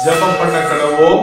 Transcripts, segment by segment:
ஜெபம் பண்ண கடவோம்.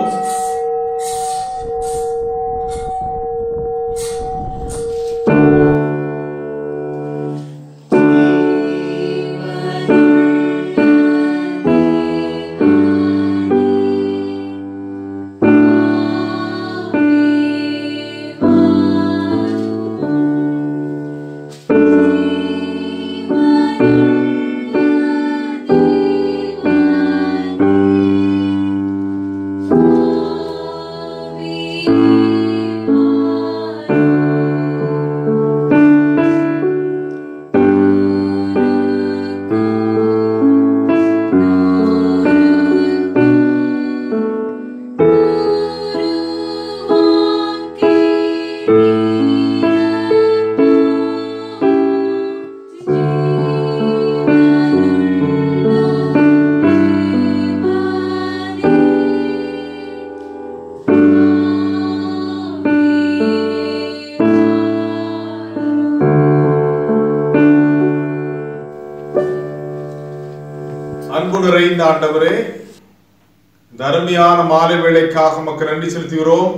அன்பு நிறைந்த ஆண்டவரே, தர்மியான மாலை வேளைக்காக உமக்கு நன்றி செலுத்துகிறோம்.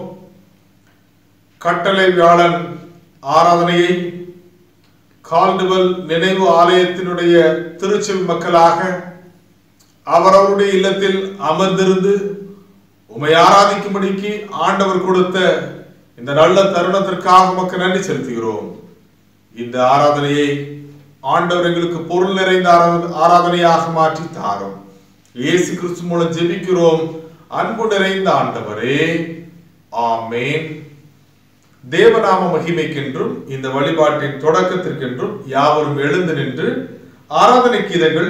கட்டளை வியாழன் ஆராதனையை கால்டுவெல் நினைவு ஆலயத்தினுடைய திருச்செவி மக்களாக அவரவருடைய இல்லத்தில் அமர்ந்திருந்து உம்மை ஆராதிக்கும்படிக்கு ஆண்டவர் கொடுத்த இந்த நல்ல தருணத்திற்காக உமக்கு நன்றி செலுத்துகிறோம். இந்த ஆராதனையை ஆண்டவர் எங்களுக்கு பொருள் நிறைந்த ஆராதனையாக மாற்றி தாரும். இயேசு கிறிஸ்து மூலம் ஜெபிக்கிறோம் அன்பு நிறைந்த ஆண்டவரே, ஆமேன். தேவநாம மகிமைக்கென்றும் இந்த வழிபாட்டின் தொடக்கத்திற்கென்றும் யாவரும் எழுந்து நின்று ஆராதனை கீதங்கள்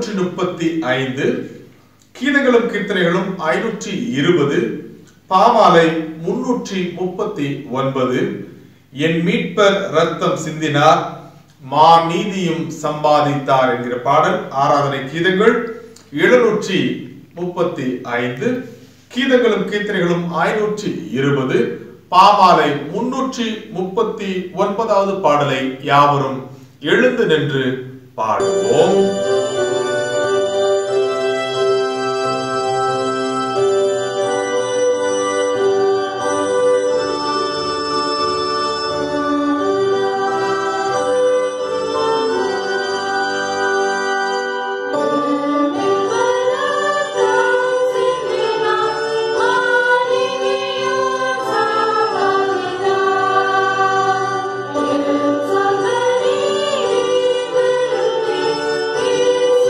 735, கீதங்களும் கீர்த்தனைகளும் 520, பாமாலை 339, என் மீட்பர் ரத்தம் சிந்தினார் மா நீதியும் சம்பாதித்தார் என்கிற பாடல் ஆராதனை கீதங்கள் 735, கீதங்களும் கீர்த்தனைகளும் 520, பாமாலை 339வது பாடலை யாவரும் எழுந்து நின்று பாடுவோம். Yes.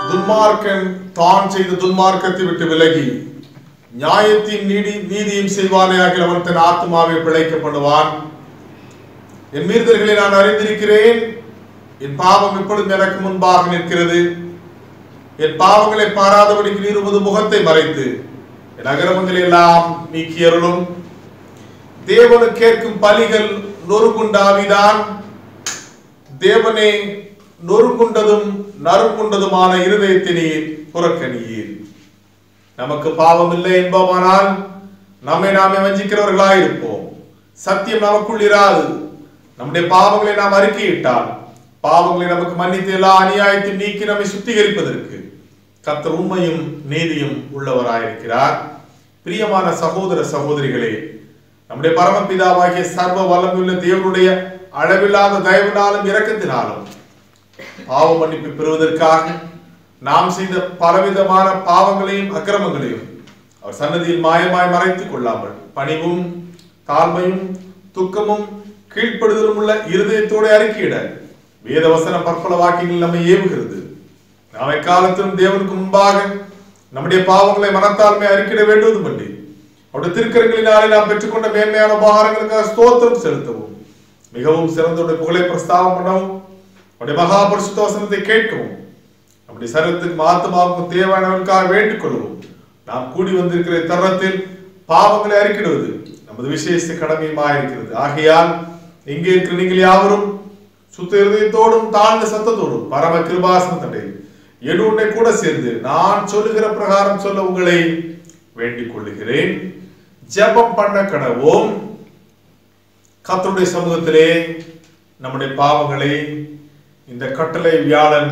துன்மார்க்கன் தான் செய்த துன்மார்க்கத்தை விட்டு விலகி நியாயத்தையும் நீதியும் செய்வானே ஆகிய அவன் தன் ஆத்மாவை பிழைக்க பண்ணுவான். என் மீறுதல்களை நான் அறிந்திருக்கிறேன், என் பாவம் எப்பொழுதும் எனக்கு முன்பாக நிற்கிறது. என் பாவங்களை பாராதபடிக்கு நீர் உமது முகத்தை மறைத்து என் அக்கிரமங்களை எல்லாம் நீக்கி அருளும். தேவனு கேட்கும் பலிகள் நொறுங்குண்டாவிதான். தேவனே, நொறுங்குண்டதும் நறுங்குண்டதுமான இருதயத்தை நீர் புறக்கணியீர். நமக்கு பாவம் இல்லை என்போமானால் நம்மை நாமே வஞ்சிக்கிறவர்களாயிருப்போம். சத்தியம் நமக்குள் இராது. நம்முடைய பாவங்களை நாம் அறிக்கையிட்டால் பாவங்களை நமக்கு மன்னித்து எல்லா அநியாயத்தையும் நீக்கி நம்மை சுத்திகரிப்பதற்கு கர்த்தர் உண்மையும் நீதியும் உள்ளவராயிருக்கிறார். பிரியமான சகோதர சகோதரிகளே, நம்முடைய பரமபிதாவாகிய சர்வ வல்லமையுள்ள தேவனுடைய அளவில்லாத தயவினாலும் இரக்கத்தினாலும் பாவ மன்னிப்பு பெறுவதற்காக நாம் செய்த பலவிதமான பாவங்களையும் அக்கிரமங்களையும் அவர் சன்னதியில் மாயமாய் மறைத்துக் கொள்ளாமல் பணிவும் தாழ்மையும் துக்கமும் கீழ்ப்படுதலும் உள்ள இருதயத்தோடு அறிக்கையிட வேதவசனம் பற்பல வாக்கியங்கள் நம்மை ஏவுகிறது. நாம் எக்காலத்திலும் தேவனுக்கு முன்பாக நம்முடைய பாவங்களை மனத்தாழ்மை அறிக்கையிட வேண்டுவதும் பண்ணி அவருடைய திருக்கரங்களினாலே நாம் பெற்றுக்கொண்ட மேன்மையான உபகாரங்களுக்காக ஸ்தோத்திரம் செலுத்தவும், மிகவும் சிறந்த புகழை பிரஸ்தாபம் பண்ணவும், அவருடைய மகா பரிசுத்த வசனத்தை கேட்கவும், நம்முடைய சரீரத்துக்கு ஆத்மாவுக்கும் தேவையானவர்களுக்காக வேண்டிக் கொள்ளவும் நாம் கூடி வந்திருக்கிற தருணத்தில் பாவங்களை அறிக்கிடுவது நமது விசேஷ கடமையுமாயிருக்கிறது. ஆகையால் இங்கே இருக்கிற நீங்கள் யாவரும் சுத்த இருதயத்தோடும் தாழ்ந்த சத்தத்தோடும் பரம கிருபாசனத்தண்டையில் என்னுடனே கூட சேர்ந்து நான் சொல்லுகிற பிரகாரம் சொல்ல உங்களை வேண்டிக் கொள்ளுகிறேன். ஜெபம் பண்ண கடவோம். கர்த்தருடைய சமூகத்திலே நம்முடைய பாவங்களை இந்த கட்டளை வியாழன்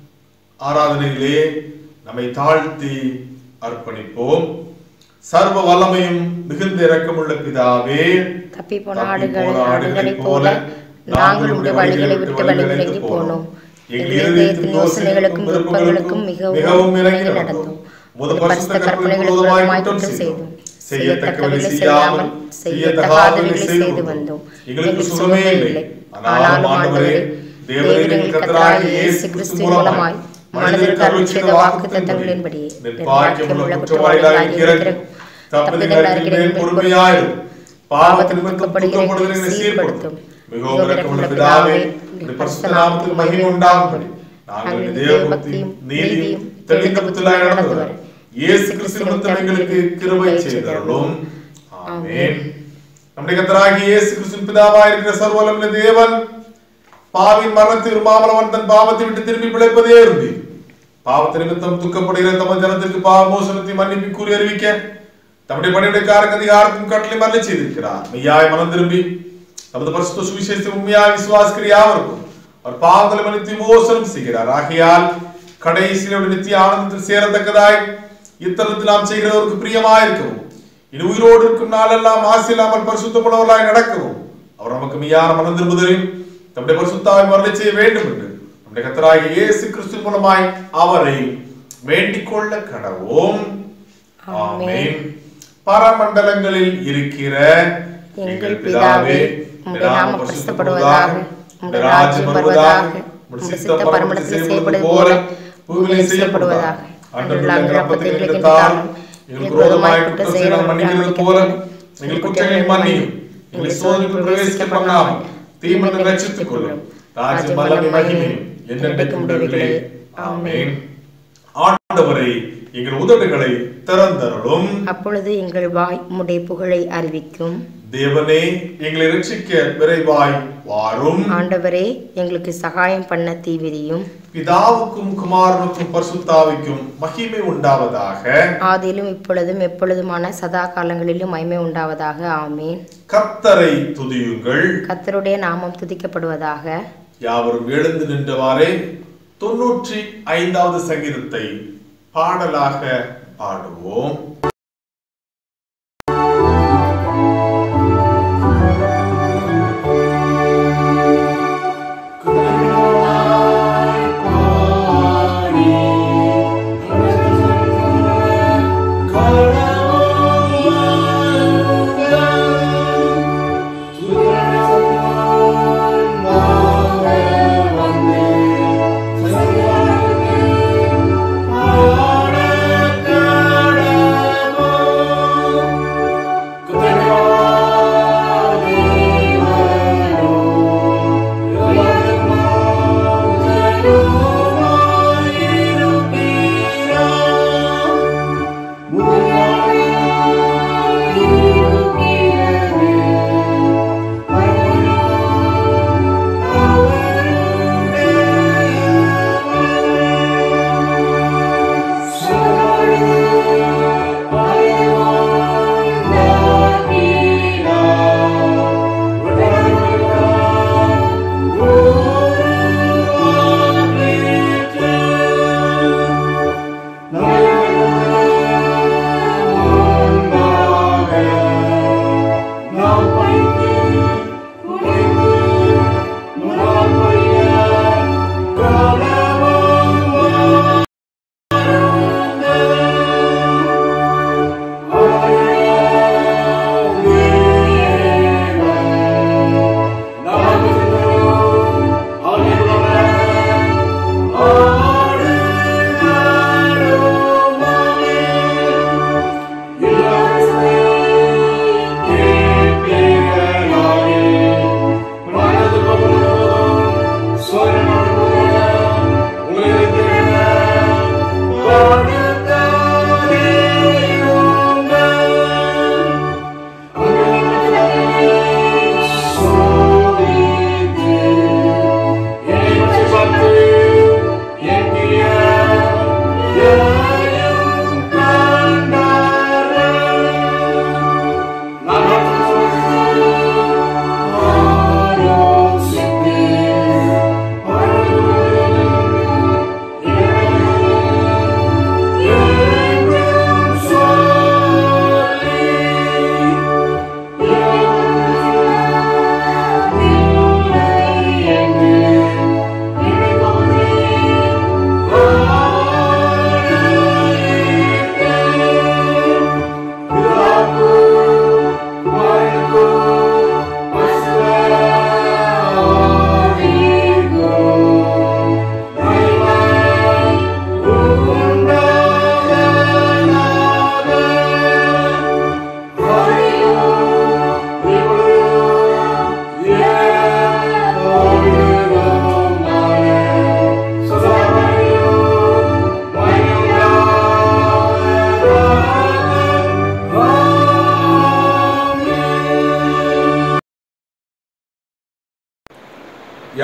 ஆராதனையிலே நம்மை தாழ்த்தி அர்ப்பணிப்போம். சர்வ வல்லமையும் மிகுந்த இரக்கமுள்ள பிதாவே, தப்பி போன ஆடுகளைப் போல நாங்கள் உடைய வழிகளை விட்டு வழிவிலகி போனோம். எங்கள் இதயத்தின் யோசனைகளுக்கும் விருப்பங்களுக்கும் மிகவும் இறங்கி நடந்தோம். பரிசுத்த கற்பனைகளுக்கு விரோதமாய் குற்றம் செய்தோம். செய்யத்தக்கவற்றை செய்யாமல் செய்யத்தகாதவைகளை செய்து வந்தோம். எங்களுக்கு சுகமே இல்லை. ஆனாலும் ஆண்டவரே, தேவரீர் எங்கள் கர்த்தராகிய இயேசு கிறிஸ்து மூலமாய் மனிதருக்கு அருள் செய்த வாக்குத்தத்தங்களின்படியே நிர்பாக்கியமுள்ள குற்றவாளிகளாய் இருக்கிற தப்பிதங்கள் அறிக்கையின் பொறுமையாயிரும். பாவத்தில் நிற்கப்படுகிறவர்களை சீர்படுத்தும். மிகவும் இரக்கமுள்ள பிதாவே, பரிசுத்த நாமத்துக்கு மகிமை உண்டாகும்படி நாங்கள் தேவபக்தியும் நீதியும் தெளிந்த புத்தியுள்ளாய் நடந்து வர இயேசு கிறிஸ்து நிமித்தம் எங்களுக்கு கிருபை செய்தருளும். ஆமென். நம்முடைய கர்த்தராகிய இயேசு கிறிஸ்து பிதாவாய் இருக்கிற சர்வ வல்லமையுள்ள தேவன் பாவின் மரணத்தை விரும்பாமல் அவன் தன் பாவத்தை விட்டு திரும்பி பிழைப்பதே இருந்து பாவத்தை நிமித்தம் துக்கப்படுகிற தமது ஜனத்திற்கு பாவ மோசனத்தை மன்னிப்பு கூறி அறிவிக்க தம்முடைய பணியுடையக்காரருக்கு அதிகாரத்தின் கட்டளை மரண செய்திருக்கிறார். மெய்யாய் மனம் திரும்பி நமது பரிசுத்த சுவிசேஷத்தை உண்மையாய் விசுவாசிக்கிற யாவருக்கும் அவர் பாவங்களை மன்னித்து மோசனம் செய்கிறார். ஆகையால் கடைசியில் நித்திய ஆனந்தத்தில் சேரத்தக்கதாய் இத்தலத்தில் நாம் செய்கிறவருக்கு பிரியமாயிருக்கவும் இனி உயிரோடு இருக்கும் நாளெல்லாம் ஆசை இல்லாமல் பரிசுத்தமுள்ளவர்களாய் நடக்கவும் அவர் நமக்கு மெய்யான மனம் திரும்புதலையும் தம்முடைய பரிசுத்தாவை மரண செய்ய வேண்டும் என்று நம்முடைய கர்த்தராகிய இயேசு கிறிஸ்து மூலமாய் அவரை வேண்டிக் கொள்ள கடவோம். ஆமென். பரமண்டலங்களில் இருக்கிற எங்கள் பிதாவே, உம்முடைய நாமம் பரிசுத்தப்படுவதாக, உம்முடைய ராஜ்யம் வருவதாக, உம்முடைய சித்தம் பரமண்டலத்தில் செய்யப்படுவது போல பூமியிலே செய்யப்படுவதாக. அன்றுள்ள அப்பத்தை எங்களுக்கு தாரும். எங்களுக்கு விரோதமாய் குற்றம் செய்கிறவர்களை மன்னிக்கிறது போல எங்கள் குற்றங்களை மன்னியும். எங்களை சோதனைக்குள் பிரவேசிக்க பண்ணாமல் தீமையிலிருந்து ரட்சித்துக் கொள்ளும். ராஜ்யம் வல்லமை மகிமையும் என்றென்றைக்கும் உடையவைகளே. ஆமென். ஆண்டவரே, எங்கள் உதடுகளை திறந்தருளும். அப்பொழுது எங்கள் வாய் உம்முடைய புகழை அறிவிக்கும். தேவனே, எங்களை ரட்சிக்க விரைவாய் வாரும். ஆண்டவரே, எங்களுக்கு சகாயம் பண்ண தீவிரியும். பிதாவுக்கும் குமாரனுக்கும் பரிசுத்தாவிக்கும் மகிமை உண்டாவதாக. ஆதியிலும் இப்பொழுதும் எப்பொழுதுமான சதா காலங்களிலும் மகிமை உண்டாவதாக. ஆமென். கர்த்தரை துதியுங்கள். கர்த்தருடைய நாமம் துதிக்கப்படுவதாக. யாவரும் எழுந்து நின்றவாறே 95வது சங்கீதத்தை பாடலாக பாடுவோம்.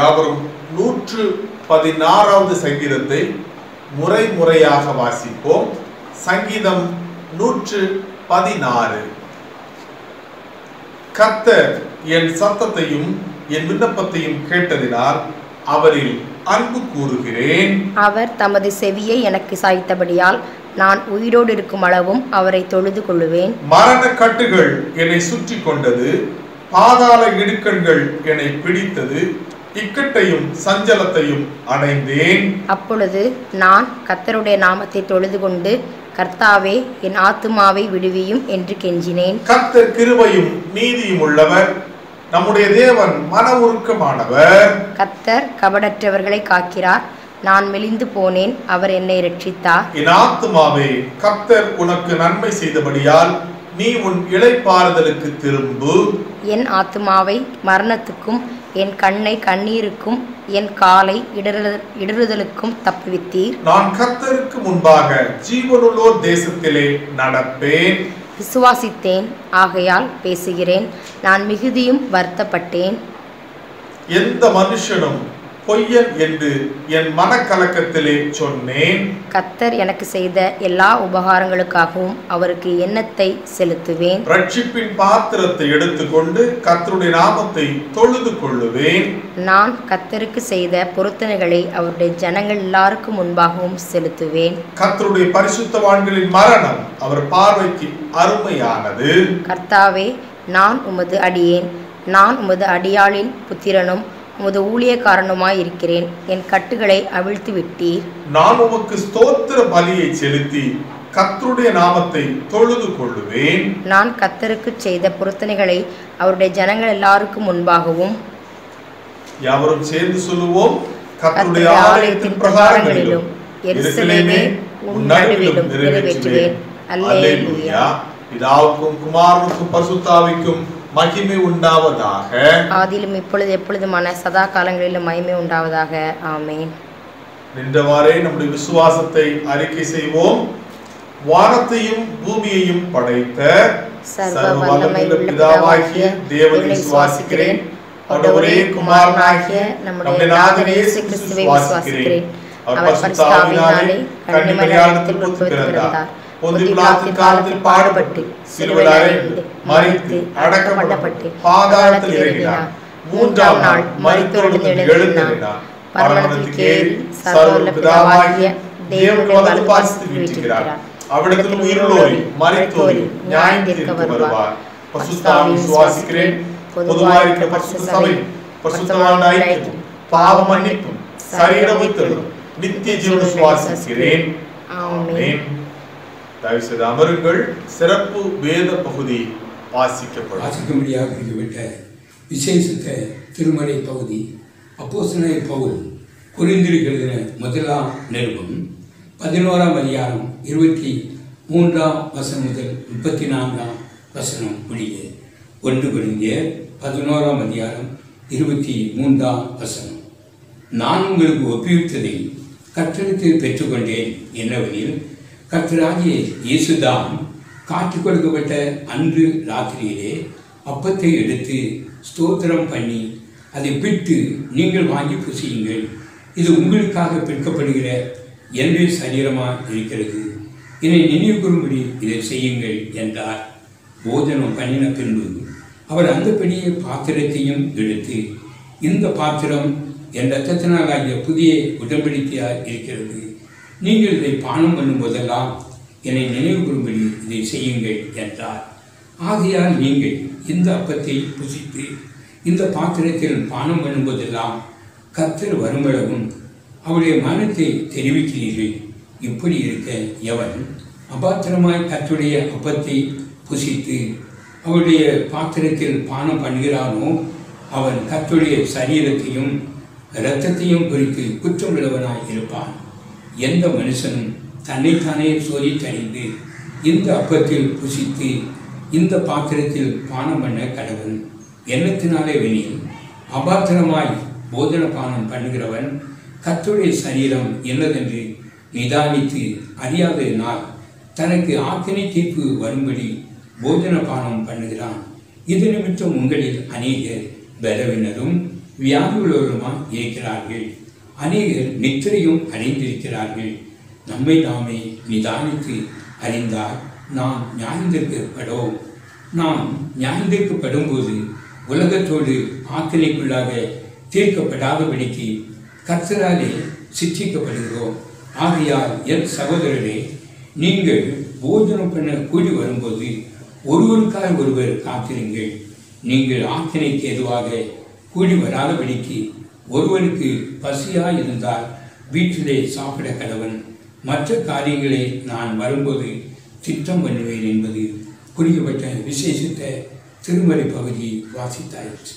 யாவரும் 116வது சங்கீதத்தை முறையாக வாசிப்போம். சங்கீதம் 116. கர்த்தர் என் சத்தத்தையும் என் விண்ணப்பத்தையும் கேட்டதினால் அவரில் அன்பு கூறுகிறேன். அவர் தமது செவியை எனக்கு சாய்த்தபடியால் நான் உயிரோடு இருக்கும் அளவும் அவரை தொழுது கொள்ளுவேன். மரண கட்டுகள் என்னை சுற்றி கொண்டது, பாதாள இடுக்கண்கள் என்னை பிடித்தது, இக்கட்டையும் சஞ்சலத்தையும் அடைந்தேன். அப்பொழுது நான் கர்த்தருடைய நாமத்தை தொழுது கொண்டு, கர்த்தாவே என் ஆத்துமாவை விடுவியும் என்று கெஞ்சினேன். கர்த்தர் கிருபையும் நீதியும் உள்ளவர், நம்முடைய தேவன் மன உருக்கமானவர். கர்த்தர் கபடற்றவர்களை காக்கிறார், நான் மெலிந்து போனேன், அவர் என்னை இரட்சித்தார். என் ஆத்துமாவே கர்த்தர் உனக்கு நன்மை செய்தபடியால் நீ உன் இளைப்பாறுதலுக்கு திரும்பு. என் ஆத்துமாவை மரணத்துக்கும் என் கண்ணை கண்ணீருக்கும் என் காலை இடறுதலுக்கும் தப்புவித்தீர். நான் கர்த்தருக்கு முன்பாக ஜீவனுள்ளோர் தேசத்திலே நடப்பேன். விசுவாசித்தேன், ஆகையால் பேசுகிறேன், நான் மிகுதியும் வருத்தப்பட்டேன். எந்த மனுஷனும் பொய்யன் என்று என் மனக்கலக்கத்திலே சொன்னேன். கர்த்தர் எனக்கு செய்த எல்லா உபகாரங்களுக்காகவும் அவருக்கு எண்ணத்தை செலுத்துவேன். ரட்சிப்பின் பாத்திரத்தை எடுத்துக்கொண்டு கர்த்தருடைய நாமத்தை தொழுது கொள்ளுவேன். நான் கர்த்தருக்கு செய்த பொருத்தனைகளை அவருடைய ஜனங்கள் எல்லாருக்கும் முன்பாகவும் செலுத்துவேன். கர்த்தருடைய பரிசுத்தவான்களின் மரணம் அவர் பார்வைக்கு அருமையானது. கர்த்தாவே, நான் உமது அடியேன், நான் உமது அடியாளின் புத்திரனும் உமது ஊழியக்காரனுமாய் இருக்கிறேன். என் கட்டுகளை அவிழ்த்து விட்டீர். நான் உமக்கு ஸ்தோத்திர பலியை செலுத்தி கர்த்தருடைய நாமத்தை தொழுது கொள்ளுவேன். நான் கர்த்தருக்கு செய்த பொருத்தனைகளை அவருடைய ஜனங்கள் எல்லாருக்கும் முன்பாகவும். யாவரும் சேர்ந்து சொல்லுவோம். கர்த்தருடைய ஆலயத்தின் பிரகாரங்களிலும் எருசலேமே உன் நடுவிலும் நிறைவேற்றுவேன். அல்லேலூயா. பிதாவுக்கும் குமாரனுக்கும் பரிசுத்தாவிக்கும் மகிமை உண்டாவதாக. ஆதியிலும் இப்பொழுது எப்பொழுதுமான சதா காலங்களிலும் மகிமை உண்டாவதாக. ஆமென். நின்றவாறே நம்முடைய விசுவாசத்தை அறிக்கை செய்வோம். வானத்தையும் பூமியையும் படைத்த சர்வ வல்லமையுள்ள பிதாவாகிய தேவனை விசுவாசிக்கிறேன். அவருடைய ஒரே குமாரனாகிய நம்முடைய நாதர் இயேசு கிறிஸ்துவை விசுவாசிக்கிறேன். அவர் பரிசுத்த ஆவியினாலே கன்னிமரியாளிடத்தில் பிறந்தார். பொந்து பிலாத்தின் காலத்தில் பாடுபட்டு சிலுவையில் அறையுண்டு மரித்து அடக்கப்பட்டு பாதாளத்தில் இறங்கினார். மூன்றாம் நாள் மரித்தோரிலிருந்து எழுந்திருந்தார். பரலோகத்துக்கு ஏறி சர்வவல்ல பிதாவாகிய தேவனுடைய வலது பாரிசத்தில் வீற்றிருக்கிறார். அவ்விடத்தில் உயிருள்ளோரில் மரித்தோரில் நியாயம் தீர்க்க வருவார். பரிசுத்த ஆவியை விசுவாசிக்கிறேன். பொதுவாக இருக்கிற பரிசுத்த சபை, பரிசுத்தவான்கள் ஐக்கியம், பாவ மன்னிப்பும், சரீர உயிர்த்தெழுதலும், நித்திய ஜீவனை விசுவாசிக்கிறேன். ஆமென். தயவு செய்து அமருங்கள். சிறப்பு வேத பகுதி வாசிக்கப்படும். வாசிக்கும்படியாக இருந்துவிட்ட விசேஷித்த திருமறை பகுதி அப்போஸ்தலனாகிய பவுல் கொரிந்தியருக்கு எழுதின முதலாம் நிருபம் 11ஆம் அதிகாரம் 23ஆம் வசனம் முதல் 34ஆம் வசனம் முடிய. 1 கொரிந்தியர் 11ஆம் அதிகாரம் 23ஆம் வசனம். நான் உங்களுக்கு ஒப்புவித்ததை கர்த்தரிடத்தில் பெற்றுக்கொண்டேன் என்னவெனில், கர்த்தராகிய இயேசுதான் காற்றுக் கொடுக்கப்பட்ட அன்று ராத்திரியிலே அப்பத்தை எடுத்து ஸ்தோத்திரம் பண்ணி அதை பிட்டு, நீங்கள் வாங்கி புசியுங்கள், இது உங்களுக்காக பிற்கப்படுகிற என்னுடைய சரீரமாக இருக்கிறது, என்னை நினைவு கூறும்படி இதை செய்யுங்கள் என்றார். போஜனம் பண்ணின பின்பு அவர் அந்தபடியே பாத்திரத்தையும் எடுத்து, இந்த பாத்திரம் என் இரத்தத்தினால் ஆகிய புதிய உடன்படிக்கையாக இருக்கிறது, நீங்கள் இதை பானம் பண்ணும் போதெல்லாம் என்னை நினைவு கூறும்படி இதை செய்யுங்கள் என்றார். ஆகையால் நீங்கள் இந்த அப்பத்தை புசித்து இந்த பாத்திரத்தில் பானம் பண்ணும்போதெல்லாம் கர்த்தர் வரும்பளவும் அவருடைய மரணத்தை தெரிவிக்கிறீர்கள். இப்படி இருக்க எவன் அபாத்திரமாய் கர்த்தருடைய அப்பத்தை புசித்து அவருடைய பாத்திரத்தில் பானம் பண்ணுகிறானோ அவன் கர்த்தருடைய சரீரத்தையும் இரத்தத்தையும் குறித்து குற்றமுள்ளவனாய் இருப்பான். எந்த மனுஷனும் தன்னைத்தானே சோதித்தறிந்து இந்த அப்பத்தில் புசித்து இந்த பாத்திரத்தில் பானம் பண்ண கடவன். எண்ணத்தினாலே வெனில் அபாத்திரமாய் போஜன பானம் பண்ணுகிறவன் கர்த்தருடைய சரீரம் என்னதென்று நிதானித்து அறியாததினால் தனக்கு ஆக்கினை தீர்ப்பு வரும்படி போஜன பானம் பண்ணுகிறான். இது நிமித்தம் உங்களில் அநேகர் பலவினரும் வியாதியுள்ளவருமாய் இருக்கிறார்கள். அநேகர் நித்திரையும் அடைந்திருக்கிறார்கள். நம்மை நாமே நிதானித்து அறிந்தால் நாம் நியாயந்திருக்கப்படும். நாம் நியாயந்திருக்கப்படும்போது உலகத்தோடு ஆக்கினைக்குள்ளாக தீர்க்கப்படாதபடிக்கு கர்த்தராலே சிற்றிக்கப்படுகிறோம். ஆகையால் என் சகோதரரே, நீங்கள் போஜனம் பண்ண கூடி வரும்போது ஒருவருக்காக ஒருவர் காத்திருங்கள். நீங்கள் ஆக்கினைக்கு எதுவாக கூடி வராதபடிக்கு ஒருவனுக்கு பசியாய் இருந்தால் வீட்டிலே சாப்பிட கடவன். மற்ற காரியங்களை நான் வரும்போது திட்டம் பண்ணுவேன் என்பது குறிக்கப்பட்ட விசேஷித்த திருமறை பகுதி வாசித்தாயிற்று.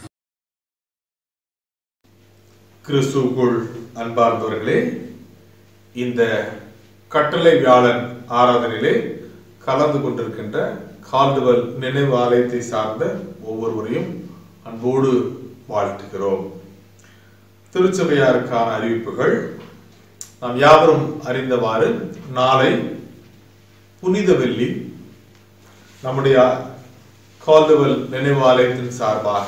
கிறிஸ்துவுக்குள் அன்பார்ந்தவர்களே, இந்த கட்டளை வியாழன் ஆராதனையிலே கலந்து கொண்டிருக்கின்ற கால்டுவெல் நினைவு ஆலயத்தை சார்ந்த ஒவ்வொருவரையும் அன்போடு வாழ்த்துகிறோம். திருச்சபையாருக்கான அறிவிப்புகள். நாம் யாவரும் அறிந்தவாறு நாளை புனித வெள்ளி. நம்முடைய கால்டுவெல் நினைவு ஆலயத்தின் சார்பாக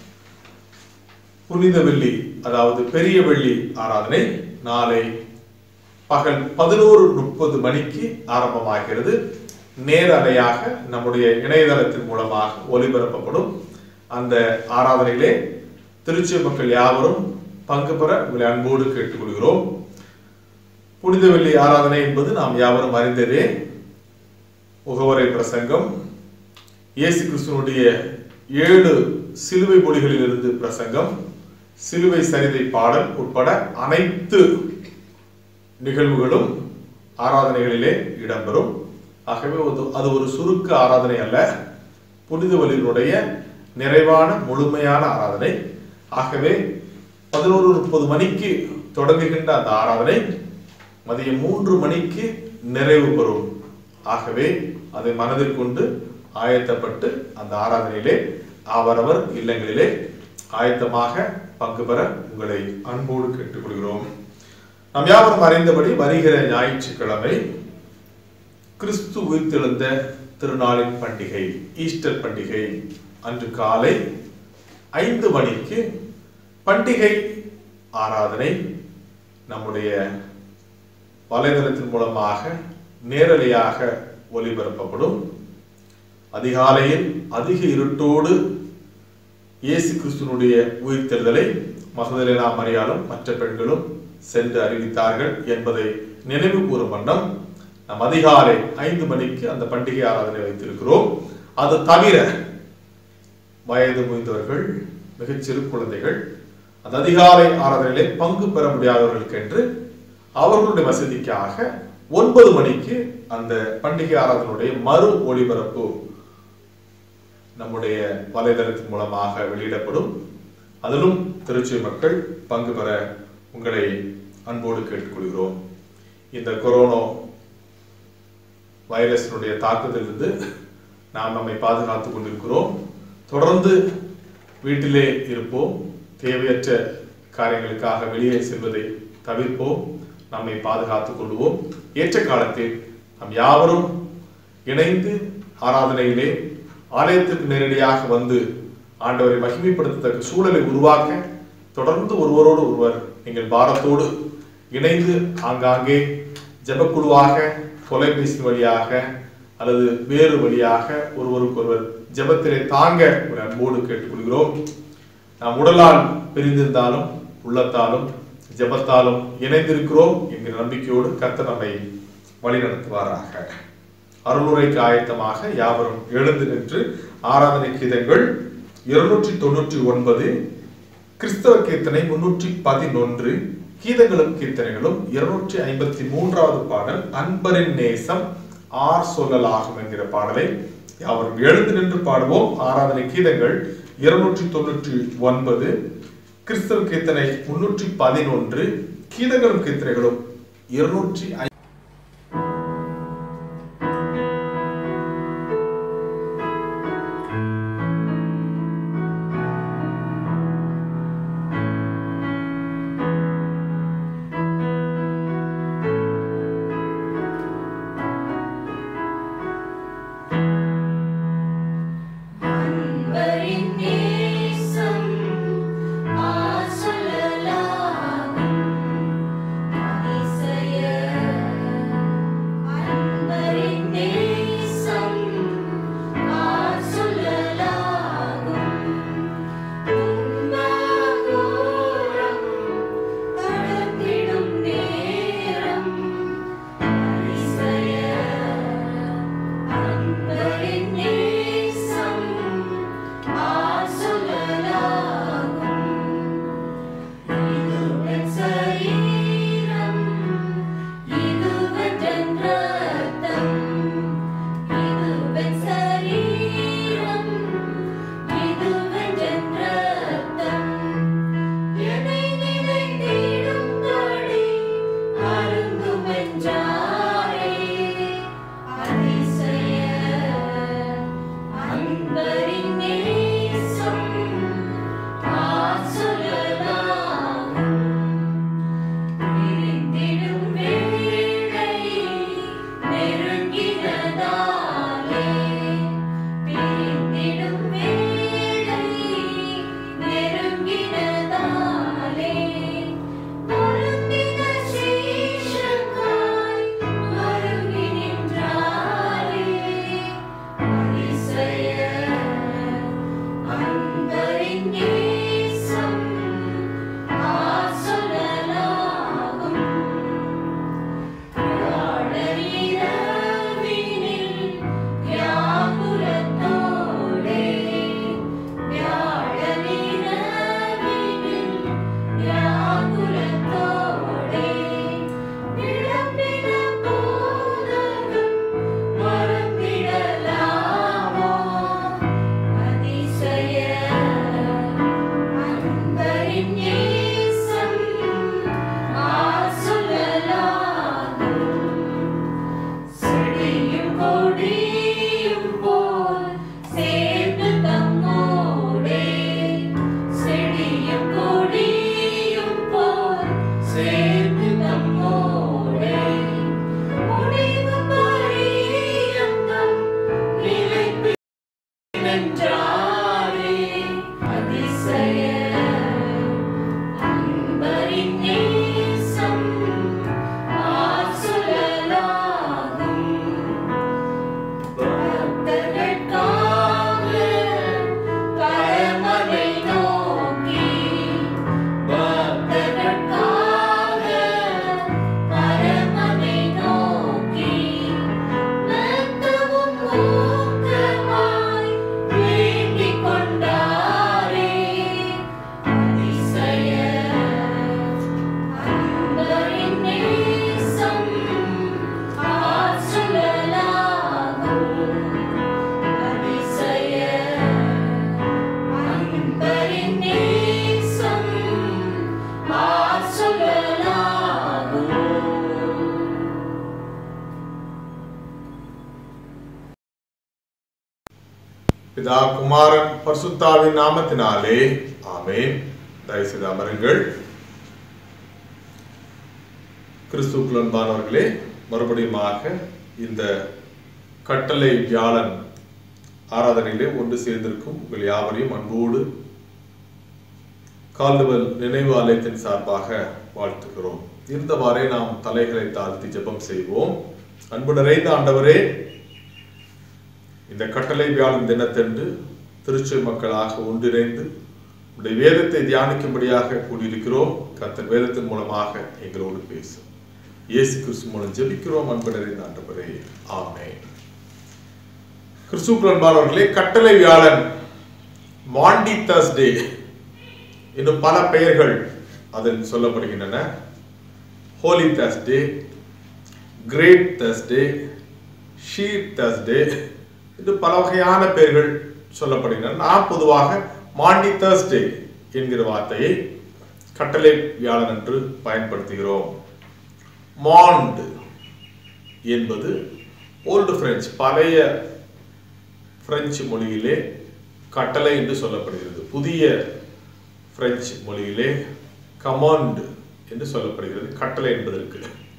புனித வெள்ளி, அதாவது பெரிய வெள்ளி ஆராதனை நாளை பகல் 11:30 மணிக்கு ஆரம்பமாகிறது. நேரலையாக நம்முடைய இணையதளத்தின் மூலமாக ஒளிபரப்பப்படும். அந்த ஆராதனையிலே திருச்சி மக்கள் யாவரும் பங்கு பெற உங்களை அன்போடு கேட்டுக்கொள்கிறோம். புனித வெள்ளி ஆராதனை என்பது நாம் யாவரும் அறிந்ததே. முகவரை பிரசங்கம், இயேசு கிறிஸ்துவனுடைய 7 சிலுவை மொழிகளிலிருந்து பிரசங்கம், சிலுவை சரிதை பாடல் உட்பட அனைத்து நிகழ்வுகளும் ஆராதனைகளிலே இடம்பெறும். ஆகவே அது ஒரு சுருக்க ஆராதனை அல்ல, புனித வெள்ளியினுடைய நிறைவான முழுமையான ஆராதனை. ஆகவே 11:30 மணிக்கு தொடங்குகின்ற அந்த ஆராதனை மதியம் 3 மணிக்கு நிறைவு பெறும். ஆகவே அதை மனதில் கொண்டு ஆயத்தப்பட்டு அந்த ஆராதனையிலே அவரவர் இல்லங்களிலே ஆயத்தமாக பங்கு பெற உங்களை அன்போடு கேட்டுக்கொள்கிறோம். நாம் யாவரும் அறிந்தபடி வருகிற ஞாயிற்றுக்கிழமை கிறிஸ்து உயிர்த்தெழுந்த திருநாளின் பண்டிகை, ஈஸ்டர் பண்டிகை. அன்று காலை 5 மணிக்கு பண்டிகை ஆராதனை நம்முடைய வலைதளத்தின் மூலமாக நேரலையாக ஒளிபரப்பப்படும். அதிகாலையில் அதிக இருட்டோடு இயேசு கிறிஸ்துவனுடைய உயிர்த்தெழுதலை மகதலேனா மரியாளும் மற்ற பெண்களும் சென்று அறிவித்தார்கள் என்பதை நினைவு கூறும் வண்ணம் நம் அதிகாலை 5 மணிக்கு அந்த பண்டிகை ஆராதனை வைத்திருக்கிறோம். அது தவிர வயது முதிர்ந்தவர்கள், மிகச்சிறு குழந்தைகள் அந்த அதிகாலை ஆராதனையிலே பங்கு பெற முடியாதவர்களுக்கு என்று அவர்களுடைய வசதிக்காக 9 மணிக்கு அந்த பண்டிகை ஆராதனையுடைய மறு ஒளிபரப்பு நம்முடைய வலைதளத்தின் மூலமாக வெளியிடப்படும். அதிலும் திருச்சி மக்கள் பங்கு பெற உங்களை அன்போடு கேட்டுக்கொள்கிறோம். இந்த கொரோனா வைரஸினுடைய தாக்குதலிருந்து நாம் நம்மை பாதுகாத்துக் கொண்டிருக்கிறோம். தொடர்ந்து வீட்டிலே இருப்போம். தேவையற்ற காரியங்களுக்காக வெளியே செல்வதை தவிர்ப்போம். நம்மை பாதுகாத்துக் கொள்வோம். ஏற்ற காலத்தில் நாம் யாவரும் இணைந்து ஆராதனையிலே ஆலயத்திற்கு நேரடியாக வந்து ஆண்டவரை மகிமைப்படுத்தத்தக்க சூழலை உருவாக்க தொடர்ந்து ஒருவரோடு ஒருவர் நீங்கள் பாரத்தோடு இணைந்து ஆங்காங்கே ஜெபக்குழுவாக, தொலைபேசி வழியாக அல்லது வேறு வழியாக ஒருவருக்கொருவர் ஜெபத்திலே தாங்க ஒரு அன்போடு கேட்டுக்கொள்கிறோம். நாம் உடலால் பிரிந்திருந்தாலும் உள்ளத்தாலும் ஜெபத்தாலும் இணைந்திருக்கிறோம் என்கிற நம்பிக்கையோடு கர்த்தர் நம்மை வழிநடத்துவாராக. அருளுரைக்கு ஆயத்தமாக யாவரும் எழுந்து நின்று ஆராதனை கீதங்கள் 299, கிறிஸ்தவ கீர்த்தனை 311, கீதங்களும் கீர்த்தனைகளும் 253வது பாடல் அன்பரின் நேசம் ஆர் சொல்லலாகும் என்கிற பாடலை யாவரும் எழுந்து நின்று பாடுவோம். ஆராதனை கீதங்கள் 299, கிறிஸ்தவ கீர்த்தனை 311, கீதங்களும் கீர்த்தனைகளும் 205. பிதா குமாரன் பரிசுத்தாவின் நாமத்தினாலே ஆமென். தயவு செய்து அமருங்கள். கிறிஸ்துவுக்குள் அன்பானவர்களே, மறுபடியுமாக இந்த கட்டளை வியாழன் ஆராதனையிலே ஒன்று சேர்ந்திருக்கும் உங்கள் யாவரையும் அன்போடு கால்டுவெல் நினைவு ஆலயத்தின் சார்பாக வாழ்த்துகிறோம். இருந்தவாறே நாம் தலைகளை தாழ்த்தி ஜெபம் செய்வோம். அன்பு நிறைந்த ஆண்டவரே, இந்த கட்டளை வியாழன் தினத்தன்று திருச்சபை மக்களாக ஒன்றிணைந்து உடைய வேதத்தை தியானிக்கும்படியாக கூடியிருக்கிறோம். கர்த்தர் வேதத்தின் மூலமாக எங்களோடு பேசும். இயேசு கிறிஸ்து மூலம் ஜெபிக்கிறோம். அன்பு நிறைந்த ஆண்டவரே, ஆமென். கிறிஸ்துவுக்குள் அன்பானவர்களே, கட்டளை வியாழன், மாண்டி தர்ஸ்டே, இன்னும் பல பெயர்கள் அதில் சொல்லப்படுகின்றன. Holy Thursday, Great Thursday, sheer Thursday, இது பல வகையான பெயர்கள் சொல்லப்படுகின்றன. நாம் பொதுவாக மாண்டி தர்ஸ்டே என்கிற வார்த்தையை கட்டளை வியாழன் என்று பயன்படுத்துகிறோம். மாண்ட் என்பது ஓல்டு பிரெஞ்சு, பழைய பிரெஞ்சு மொழியிலே கட்டளை என்று சொல்லப்படுகிறது. புதிய பிரெஞ்சு மொழியிலே கமாண்ட் என்று சொல்லப்படுகிறது. கட்டளை என்பதற்கு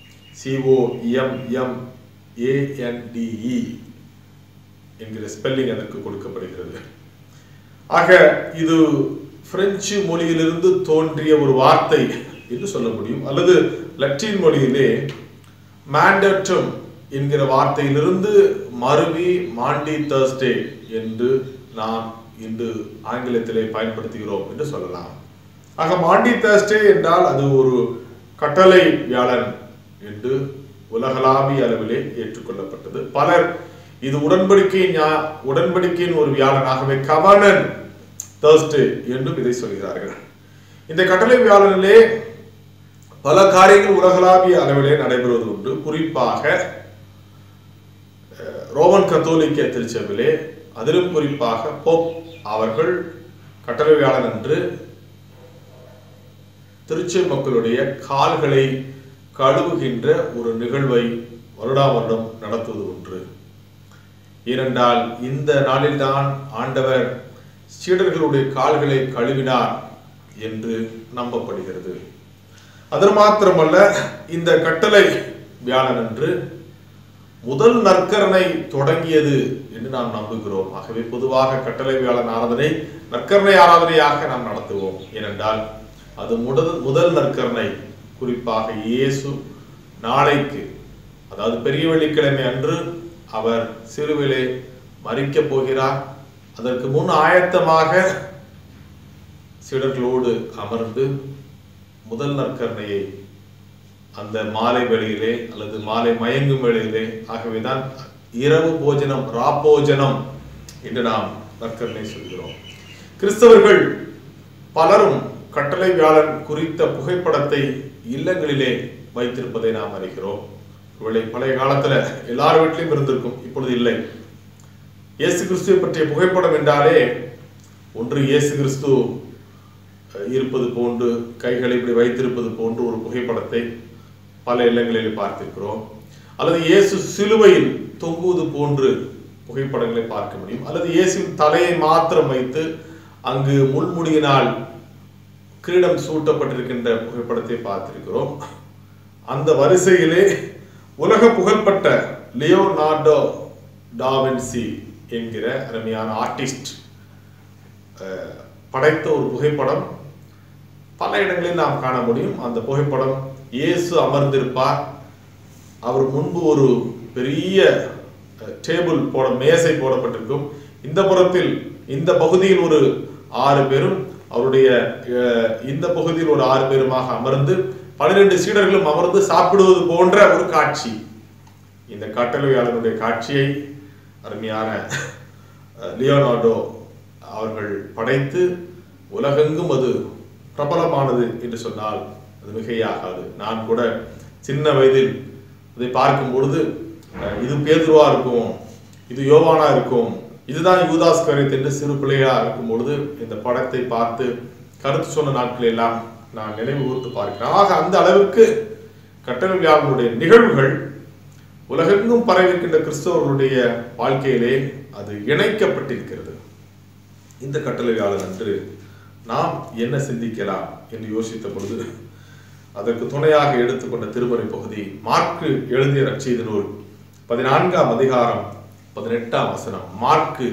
COMMANDE என்கிற ஸ்பெல்லிங் அதற்கு கொடுக்கப்படுகிறது. ஆக இது பிரெஞ்சு மொழியிலிருந்து தோன்றிய ஒரு வார்த்தை என்று சொல்ல முடியும். அல்லது லத்தீன் மொழியிலே மாண்டட்டம் என்கிற வார்த்தையிலிருந்து மருவி மாண்டி தர்ஸ்டே என்று நாம் இன்று ஆங்கிலத்திலே பயன்படுத்துகிறோம் என்று சொல்லலாம். ஆக மாண்டி தர்ஸ்டே என்றால் அது ஒரு கட்டளை வியாழன் என்று உலகளாவிய அளவிலே ஏற்றுக்கொள்ளப்பட்டது. பலர் இது உடன்படிக்கையின் ஒரு வியாழனாகவே கவர்னன் தர்ஸ்டே என்றும் இதை சொல்கிறார்கள். இந்த கட்டளை வியாழனிலே பல காரியங்கள் உலகளாவிய அளவிலே நடைபெறுவது உண்டு. குறிப்பாக ரோமன் கத்தோலிக்க திருச்சபையிலே, அதிலும் குறிப்பாக போப் அவர்கள் கட்டளை வியாழன் அன்று திருச்சபை மக்களுடைய கால்களை கழுவுகின்ற ஒரு நிகழ்வை வருடாவருடம் நடத்துவது ஒன்று. ஏனென்றால் இந்த நாளில்தான் ஆண்டவர் சீடர்களுடைய கால்களை கழுவினார் என்று நம்பப்படுகிறது. அது மாத்திரமல்ல, இந்த கட்டளை வியாழன் அன்று முதல் நற்கரணை தொடங்கியது என்று நாம் நம்புகிறோம். ஆகவே பொதுவாக கட்டளை வியாழன் ஆராதனை நற்கரணை ஆராதனையாக நாம் நடத்துவோம். ஏனென்றால் அது முதல் நற்கரணை. குறிப்பாக இயேசு நாளைக்கு, அதாவது பெரிய வெள்ளிக்கிழமை அன்று அவர் சிலுவையிலே மரிக்கப் போகிறார். அதற்கு முன் ஆயத்தமாக சீடர்களோடு அமர்ந்து முதல் நற்கரணையை அந்த மாலை வேளையிலே அல்லது மாலை மயங்கும் வேளையிலே, ஆகவேதான் இரவு போஜனம், ராப்போஜனம் என்று நாம் நற்கரணை சொல்கிறோம். கிறிஸ்தவர்கள் பலரும் கட்டளை வியாழன் குறித்த புகைப்படத்தை இல்லங்களிலே வைத்திருப்பதை நாம் அறிகிறோம். ஒருவேளை பழைய காலத்துல எல்லார் வீட்டிலும் இருந்திருக்கும், இப்பொழுது இல்லை. இயேசு கிறிஸ்துவை பற்றிய புகைப்படம் என்றாலே ஒன்று இயேசு கிறிஸ்து இருப்பது போன்று, கைகளை இப்படி வைத்திருப்பது போன்று ஒரு புகைப்படத்தை பல இல்லங்களில் பார்த்திருக்கிறோம். அல்லது இயேசு சிலுவையில் தொங்குவது போன்று புகைப்படங்களை பார்க்க முடியும். அல்லது இயேசுவின் தலையை மாத்திரம் வைத்து அங்கு முள்முடியினால் கிரீடம் சூட்டப்பட்டிருக்கின்ற புகைப்படத்தை பார்த்திருக்கிறோம். அந்த வரிசையிலே உலக புகழ்பெற்ற லியோனார்டோ டாவின்சி என்கிற அருமையான ஆர்டிஸ்ட் படைத்த ஒரு புகைப்படம் பல இடங்களில் நாம் காண முடியும். அந்த புகைப்படம் இயேசு அமர்ந்திருப்பார். அவர் முன்பு ஒரு பெரிய டேபிள் மேசை போடப்பட்டிருக்கும். இந்த புறத்தில் இந்த பகுதியில் ஒரு 6 பேரும், அவருடைய இந்த பகுதியில் ஒரு 6 பேருமாக அமர்ந்து 12 சீடர்களும் அமர்ந்து சாப்பிடுவது போன்ற ஒரு காட்சி. இந்த கட்டளையாளனுடைய காட்சியை அருமையான லியோனார்டோ அவர்கள் படைத்து உலகெங்கும் அது பிரபலமானது என்று சொன்னால் அது மிகையாகாது. நான் கூட சின்ன வயதில் அதை பார்க்கும் பொழுது இது பேதுருவா இருக்கும், இது யோவானா இருக்கும், இதுதான் யூதாஸ் இஸ்காரியோத் என்று சிறு பிள்ளையா இருக்கும் பொழுது இந்த படத்தை பார்த்து கருத்து சொன்ன நாட்கள் எல்லாம் நான் நினைவு கூர்ந்து பார்க்கிறேன். ஆக அந்த அளவிற்கு கட்டளை வியாழனுடைய நிகழ்வுகள் உலகெங்கும் பரவிருக்கின்ற கிறிஸ்தவர்களுடைய வாழ்க்கையிலே அது இணைக்கப்பட்டிருக்கிறது. இந்த கட்டளையாளர் அன்று நாம் என்ன சிந்திக்கலாம் என்று யோசித்த பொழுது அதற்கு துணையாக எடுத்துக்கொண்ட திருமறை பகுதி மார்க்கு எழுதிய நற்செய்தி நூல் 14ஆம் அதிகாரம் 18ஆம் வசனம். மார்க்கு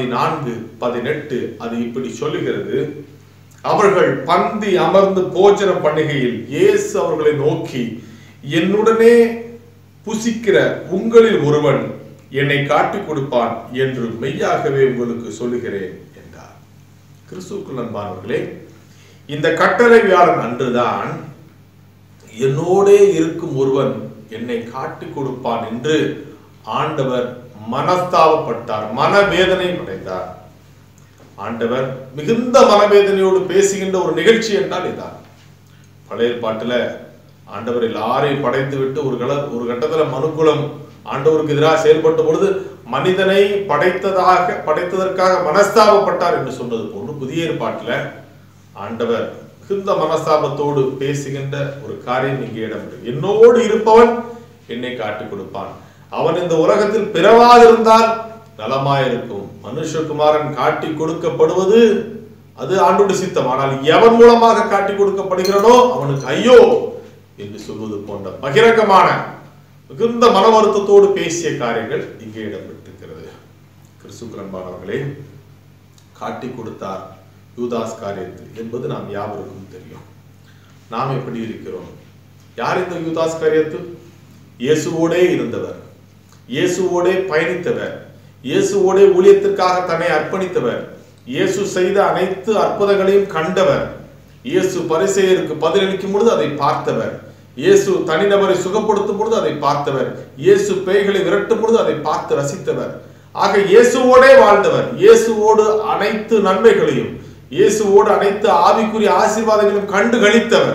14:18 அது இப்படி சொல்லுகிறது. அவர்கள் பந்தி அமர்ந்து போஜனம் பண்ணுகையில் இயேசு அவர்களை நோக்கி, என்னுடனே புசிக்கிற உங்களில் ஒருவன் என்னை காட்டிக் கொடுப்பான் என்று மெய்யாகவே உங்களுக்கு சொல்லுகிறேன் என்றார். கிறிஸ்துவுக்குள் அன்பானவர்களே, இந்த கட்டளை வியாழன் அன்றுதான் என்னோடே இருக்கும் ஒருவன் என்னை காட்டிக் கொடுப்பான் என்று ஆண்டவர் மனஸ்தாபப்பட்டார், மனவேதனை அடைந்தார். ஆண்டவர் மிகுந்த மனவேதனையோடு பேசுகின்ற ஒரு நிகழ்ச்சி என்றால் இதான். பழைய பாட்டுல ஆண்டவர் எல்லாரையும் படைத்து விட்டு ஒரு கட்டத்துல மனுக்குலம் ஆண்டவருக்கு எதிராக செயல்பட்ட பொழுது மனிதனை படைத்ததற்காக மனஸ்தாபப்பட்டார் என்று சொன்னது போன்று புதிய ஏற்பாட்டுல ஆண்டவர் மிகுந்த மனஸ்தாபத்தோடு பேசுகின்ற ஒரு காரியம் இங்கே இடம். என்னோடு இருப்பவன் என்னை காட்டிக் கொடுப்பான். அவன் இந்த உலகத்தில் பிறவாதிருந்தால் நலமாயிருக்கும். மனுஷகுமாரன் காட்டி கொடுக்கப்படுவது அது ஆண்டோடு சித்தம். ஆனால் எவன் மூலமாக காட்டி கொடுக்கப்படுகிறனோ அவனுக்கு ஐயோ என்று சொல்வது போன்ற பகிரங்கமான மிகுந்த மன வருத்தத்தோடு பேசிய காரியங்கள் இங்கே இடம்பெற்றிருக்கிறது. கிறிஸ்துவுக்குள் அன்பானவர்களே, காட்டி கொடுத்தார் யூதாஸ் காரியத்தில் என்பது நாம் யாவருக்கும் தெரியும். நாம் எப்படி இருக்கிறோம்? யார் இந்த யூதாஸ் காரியத்து? இயேசுவோடே இருந்தவர், இயேசுவோடே பயணித்தவர், இயேசுவோடே ஊழியத்திற்காக தன்னை அர்ப்பணித்தவர், இயேசு செய்த அனைத்து அற்புதங்களையும் கண்டவர், இயேசு பரிசேயருக்கு பதிலளிக்கும் பொழுது அதை பார்த்தவர், இயேசு தனிநபரை சுகப்படுத்தும் பொழுது அதை பார்த்தவர், இயேசு பேய்களை விரட்டும் பொழுது அதை பார்த்து ரசித்தவர். ஆக இயேசுவோடே வாழ்ந்தவர், இயேசுவோடு அனைத்து நன்மைகளையும், இயேசுவோடு அனைத்து ஆவிக்குரிய ஆசீர்வாதங்களையும் கண்டு களித்தவர்.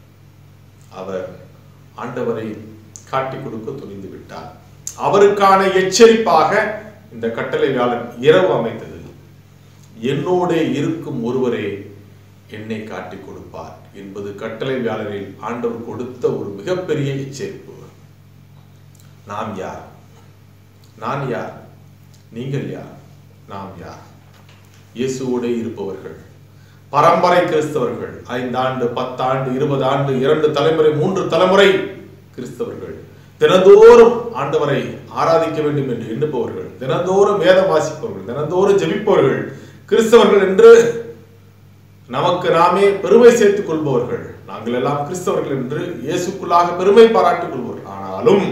அவர் ஆண்டவரை காட்டி கொடுக்க துணிந்து விட்டார். அவருக்கான எச்சரிப்பாக இந்த கட்டளை வியாழன் இரவு அமைத்தது. என்னோடே இருக்கும் ஒருவரே என்னை காட்டி கொடுப்பார் என்பது கட்டளை வியாழனில் ஆண்டவர் கொடுத்த ஒரு மிகப்பெரிய எச்சரிப்பு. நாம் யார்? நான் யார்? நீங்கள் யார்? நாம் யார்? இயேசுவோடே இருப்பவர்கள், பரம்பரை கிறிஸ்தவர்கள், 5 ஆண்டு 10 ஆண்டு 20 ஆண்டு 2 தலைமுறை 3 தலைமுறை கிறிஸ்தவர்கள், தினந்தோறும் ஆண்டவரை ஆராதிக்க வேண்டும் என்று எண்ணுபவர்கள், தினந்தோறும் வேதம் வாசிப்பவர்கள், தினந்தோறும் ஜெபிப்பவர்கள், கிறிஸ்தவர்கள் என்று நமக்கு நாமே பெருமை சேர்த்துக் கொள்பவர்கள். நாங்கள் எல்லாம் கிறிஸ்தவர்கள் என்று இயேசுக்குள்ளாக பெருமை பாராட்டிக் கொள்பவர்கள். ஆனாலும்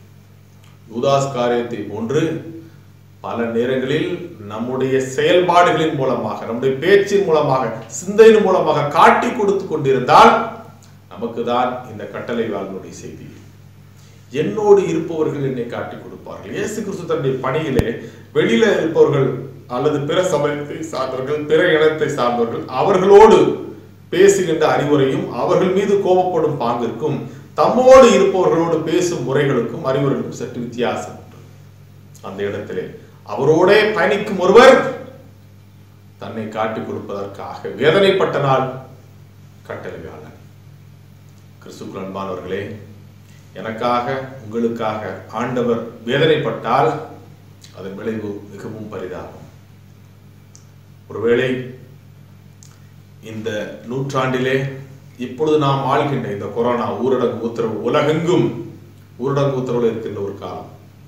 யூதாஸ் காரியத்தை போன்று பல நேரங்களில் நம்முடைய செயல்பாடுகளின் மூலமாக, நம்முடைய பேச்சின் மூலமாக, சிந்தையின் மூலமாக காட்டி கொடுத்து கொண்டிருந்தால் நமக்கு தான் இந்த கட்டளை வாழ்வுடைய செய்தி. என்னோடு இருப்பவர்கள் என்னை காட்டி கொடுப்பார்கள். இயேசு கிறிஸ்து தன்னுடைய பணியிலே வெளியில இருப்பவர்கள் அல்லது பிற சமயத்தை சார்ந்தவர்கள், பிற இனத்தை சார்ந்தவர்கள், அவர்களோடு பேசுகின்ற அறிவுரையும் அவர்கள் மீது கோபப்படும் பாங்கிற்கும் தம்மோடு இருப்பவர்களோடு பேசும் முறைகளுக்கும் அறிவுரைகளுக்கும் சற்று வித்தியாசம் உண்டு. அந்த இடத்திலே அவரோடே பயணிக்கும் ஒருவர் தன்னை காட்டிக் கொடுப்பதற்காக வேதனைப்பட்ட நாள் கட்டளையாளர். கிறிஸ்துவுக்குள் அன்பானவர்களே, எனக்காக உங்களுக்காக ஆண்டவர் வேதனைப்பட்டால் அதன் விளைவு மிகவும் பரிதாபம். ஒருவேளை இந்த நூற்றாண்டிலே இப்பொழுது நாம் ஆள்கின்ற இந்த கொரோனா ஊரடங்கு உத்தரவு, உலகெங்கும் ஊரடங்கு உத்தரவு இருக்கின்ற ஒரு காலம்.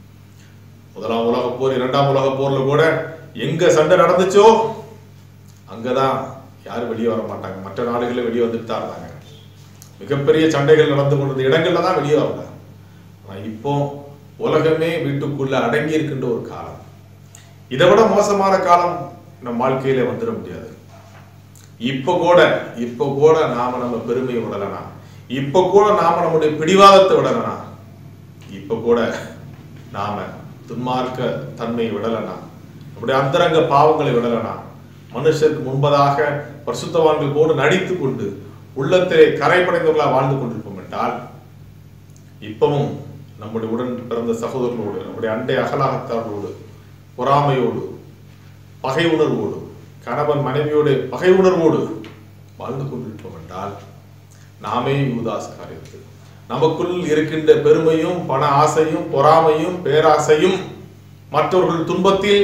1ஆம் உலகப் போர், 2ஆம் உலகப் போர்ல கூட எங்க சண்டை நடந்துச்சோ அங்கதான் யாரும் வெளியே வர மாட்டாங்க. மற்ற நாடுகளில் வெளியே வந்துட்டு தான் இருந்தாங்க. மிகப்பெரிய சண்டைகள் நடந்து கொண்ட இடங்கள்ல தான் வெளியே வரல. ஆனா இப்போ உலகமே வீட்டுக்குள்ள அடங்கி இருக்கின்ற ஒரு காலம். இதை விட மோசமான காலம் நம் வாழ்க்கையில வந்துட முடியாது. இப்ப கூட நாம நம்ம பெருமையை விடலாம், இப்ப கூட நாம நம்முடைய பிடிவாதத்தை விடலாம், இப்ப கூட நாம துன்மார்க்க தன்மையை விடலாம், நம்முடைய அந்தரங்க பாவங்களை விடலாம், மனுஷருக்கு முன்பதாக பரிசுத்தவான்கள் போடு நடித்து கொண்டு உள்ளத்திலே கரைப்படைந்தவர்களாக வாழ்ந்து கொண்டிருப்போம் என்றால் இப்பவும் நம்முடைய உடன் பிறந்த சகோதரர்களோடு, நம்முடைய அண்டை அகலாகத்தாரோடு, பொறாமையோடு, பகை உணர்வோடு, கணவன் மனைவியோடு பகை உணர்வோடு வாழ்ந்து கொண்டிருப்போம் என்றால் நாமே யூதாஸ் காரியத்தில் நமக்குள் இருக்கின்ற பெருமையும் பண ஆசையும் பொறாமையும் பேராசையும் மற்றவர்கள் துன்பத்தில்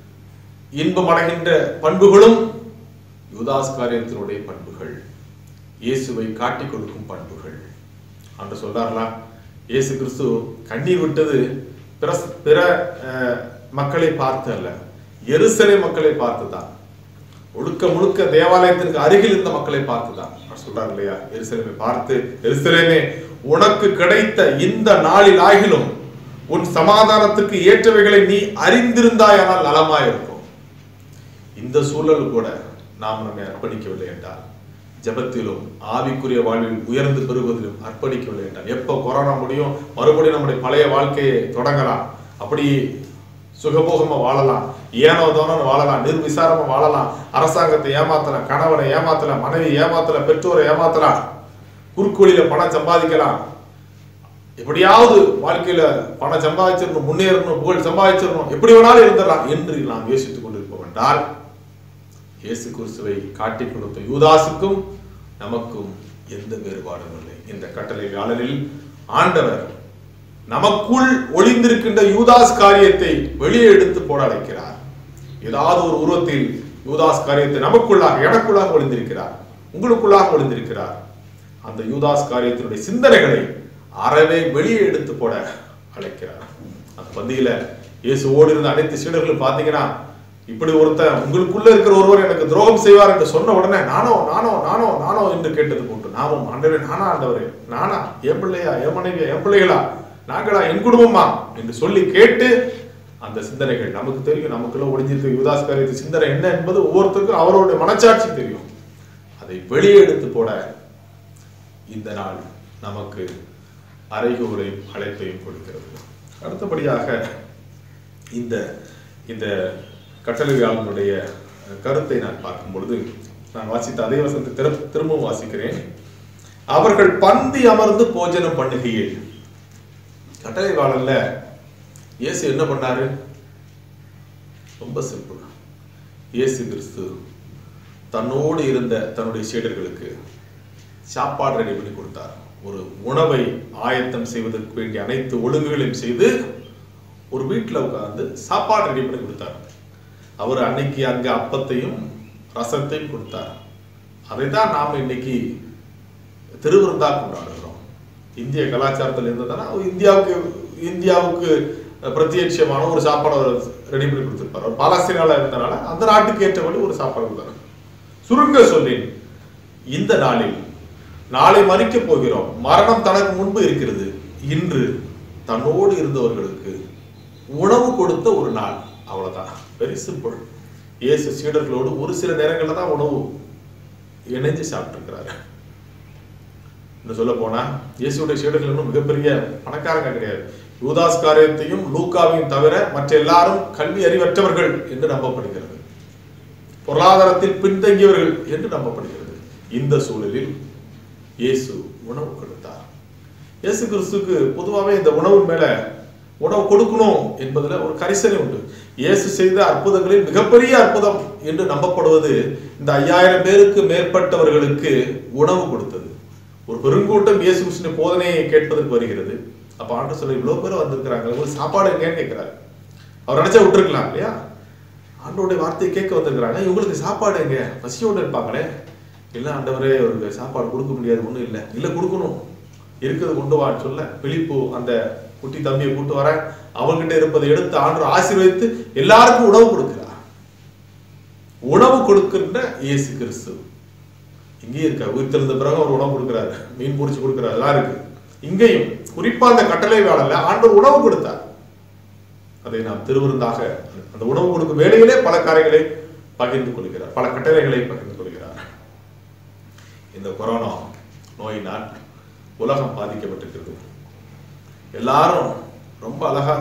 இன்பம் அடைகின்ற பண்புகளும் யூதாஸ் காரியத்தினுடைய பண்புகள், இயேசுவை காட்டிக் கொடுக்கும் பண்புகள் என்று சொல்றார்களா? இயேசு கிறிஸ்து கண்ணீர் விட்டது பிற மக்களை பார்த்து அல்ல, எருசலேம் மக்களை பார்த்துதான், முழுக்க முழுக்க தேவாலயத்திற்கு அருகில் இருந்த மக்களை பார்த்துதான் சொல்றாரு இல்லையா? எருசலேமை பார்த்து, எருசலேமே உனக்கு கிடைத்த இந்த நாளில் ஆகிலும் உன் சமாதானத்துக்கு ஏற்றவைகளை நீ அறிந்திருந்தாயானால் நலமாயிருக்கும். இந்த சூழல் கூட நாம் நம்மை அர்ப்பணிக்கவில்லை என்றால், ஜபத்திலும் ஆவிக்குரிய வாழ்வில் உயர்ந்து பெறுவதிலும் அர்ப்பணிக்கவில்லை என்றால், எப்போ கொரோனா முடியும் மறுபடியும் நம்முடைய பழைய வாழ்க்கையை தொடங்கலாம், அப்படி சுகபோகமா வாழலாம், ஏனோ தோனோ வாழலாம், நிர்விசாரமா வாழலாம், அரசாங்கத்தை ஏமாத்தலாம், கணவனை ஏமாத்தலாம், மனைவி ஏமாத்தலாம், பெற்றோரை ஏமாத்தலாம், குறுக்கோளில பணம் சம்பாதிக்கலாம், எப்படியாவது வாழ்க்கையில பணம் சம்பாதிச்சிடணும், முன்னேறணும், புகழ் சம்பாதிச்சிடணும், எப்படி வேணாலும் இருந்துடலாம் என்று நாம் யோசித்துக் கொண்டிருப்போம் என்றால், இயேசு கிறிஸ்துவை காட்டிக் கொடுத்த யூதாசுக்கும் நமக்கும் எந்த வேறுபாடும் இல்லை. இந்த கட்டளை வேளையில் ஆண்டவர் நமக்குள் ஒளிந்திருக்கின்ற யூதாஸ் காரியத்தை வெளியே எடுத்து போட அழைக்கிறார். ஏதாவது ஒரு உருவத்தில் யூதாஸ் காரியத்தை நமக்குள்ளாக, எனக்குள்ளாக ஒளிந்திருக்கிறார், உங்களுக்குள்ளாக ஒளிந்திருக்கிறார். அந்த யூதாஸ் காரியத்தினுடைய சிந்தனைகளை அறவே வெளியே எடுத்து போட அழைக்கிறார். அந்த பந்தியில இயேசுவோடு இருந்த அனைத்து சீடர்களும் பாத்தீங்கன்னா, இப்படி ஒருத்தன் உங்களுக்குள்ள இருக்கிற ஒருவர் எனக்கு துரோகம் செய்வார் என்று சொன்ன உடனே நானோ நானோ நானோ நானோ என்று கேட்டது போட்டு, நாமும் ஆண்டவரே நானா, ஆண்டவரே நானா, என் பிள்ளையா, என் மனைவியா, என் பிள்ளைகளா, நாங்களா, என் குடும்பமா என்று சொல்லி கேட்டு, அந்த சிந்தனைகள் நமக்கு தெரியும், நமக்குள்ள ஒளிஞ்சிருக்க யூதாஸ் காரியத்தின் சிந்தனை என்ன என்பது ஒவ்வொருத்தருக்கும் அவருடைய மனச்சாட்சி தெரியும். அதை வெளியே எடுத்து போட இந்த நாள் நமக்கு அறைகூரையும் அழைப்பையும் கொடுக்கிறது. அடுத்தபடியாக இந்த இந்த கட்டளையாளனுடைய கருத்தை நான் பார்க்கும் பொழுது, நான் வாசித்த அதே வசனத்தை திரும்பவும் வாசிக்கிறேன். அவர்கள் பந்தி அமர்ந்து போஜனம் பண்ணுகையில், கட்டளையாளன்ல இயேசு என்ன பண்ணாரு? ரொம்ப சிம்பிள். இயேசு கிறிஸ்து தன்னோடு இருந்த தன்னுடைய சீடர்களுக்கு சாப்பாடு ரெடி பண்ணி கொடுத்தார். ஒரு உணவை ஆயத்தம் செய்வதற்கு வேண்டிய அனைத்து ஒழுங்குகளையும் செய்து ஒரு வீட்டில் உட்கார்ந்து சாப்பாடு ரெடி பண்ணி கொடுத்தார். அவர் அன்னைக்கு அங்க அப்பத்தையும் ரசத்தையும் கொடுத்தார். அதைத்தான் நாம இன்னைக்கு திருவிருந்தா கொண்டாடுகிறோம். இந்திய கலாச்சாரத்தில் இருந்ததுன்னா இந்தியாவுக்கு பிரத்யட்சமான ஒரு சாப்பாடு ரெடி பண்ணி கொடுத்திருப்பார். அவர் பாலஸ்தீனால இருந்தனால அந்த நாட்டுக்கு ஏற்றபடி ஒரு சாப்பாடு கொடுத்தார். சுருங்க சொல்லேன், இந்த நாளில் நாளை மறிக்க போகிறோம், மரணம் தனக்கு முன்பு இருக்கிறது, இன்று தன்னோடு இருந்தவர்களுக்கு உணவு கொடுத்த ஒரு நாள். அவ்வளவுதான், வெரி சிம்பிள். இயேசு சீடர்களோடு ஒரு சில நேரங்கள்ல தான் உணவு இணைஞ்சு சாப்பிட்டுருக்கிறாரு. இன்னும் சொல்ல போனா இயேசுடைய சீடர்கள் இன்னும் மிகப்பெரிய பணக்காரங்க கிடையாது. யூதாஸ் காரியத்தையும் லூக்காவையும் தவிர மற்ற எல்லாரும் கல்வி அறிவற்றவர்கள் என்று நம்பப்படுகிறது, பொருளாதாரத்தில் பின்தங்கியவர்கள் என்று நம்பப்படுகிறது. இந்த சூழலில் இயேசு உணவு கொடுத்தார். இயேசு கிறிஸ்துக்கு பொதுவாகவே இந்த உணவு மேல உணவு கொடுக்கணும் என்பதுல ஒரு கரிசனை உண்டு. இயேசு செய்த அற்புதங்களில் மிகப்பெரிய அற்புதம் என்று நம்பப்படுவது இந்த 5000 பேருக்கு மேற்பட்டவர்களுக்கு உணவு கொடுத்தது. ஒரு பெருங்கூட்டம் இயேசு கிறிஸ்துவின் போதனையை கேட்பதற்கு வருகிறது. அப்ப ஆண்டு சொல்ல, இவ்வளவு பேர் வந்திருக்கிறாங்க, ஒரு சாப்பாடு எங்கேன்னு கேட்கிறாரு. அவர் நினைச்சா விட்டுருக்கலாம் இல்லையா? ஆண்டோடைய வார்த்தையை கேட்க வந்திருக்கிறாங்க, இவங்களுக்கு சாப்பாடு எங்க, பசியோடு இருப்பாங்களே. இல்லை ஆண்டவரே, அவருக்கு சாப்பாடு கொடுக்க முடியாது, ஒன்றும் இல்லை, இல்லை கொடுக்கணும், இருக்கிறது கொண்டு வான்னு சொல்ல பிலிப்பு அந்த குட்டி தம்பியை கூட்டு வர, அவங்ககிட்ட இருப்பதை எடுத்து ஆண்டவர் ஆசீர்வதித்து எல்லாருக்கும் உணவு கொடுக்கிறார். உணவு கொடுக்கின்ற இயேசு கிறிஸ்து இங்கேயும் இருக்க, உயிர்த்தெழுந்த பிறகு அவர் உணவு கொடுக்கிறாரு, மீன் பிடிச்சி கொடுக்கிறார் எல்லாருக்கு. இங்கேயும் குறிப்பா அந்த கட்டளை வேளையில ஆண்டவர் உணவு கொடுத்தார். அதை நாம் திருவிருந்தாக, அந்த உணவு கொடுக்கும் வேளையிலே பல காரியங்களை பகிர்ந்து கொள்கிறார், பல கட்டளைகளை பகிர்ந்து கொள்கிறார். இந்த கொரோனா நோயினால் உலகம் பாதிக்கப்பட்டிருக்கிறது. எல்லாரும் ரொம்ப அழகா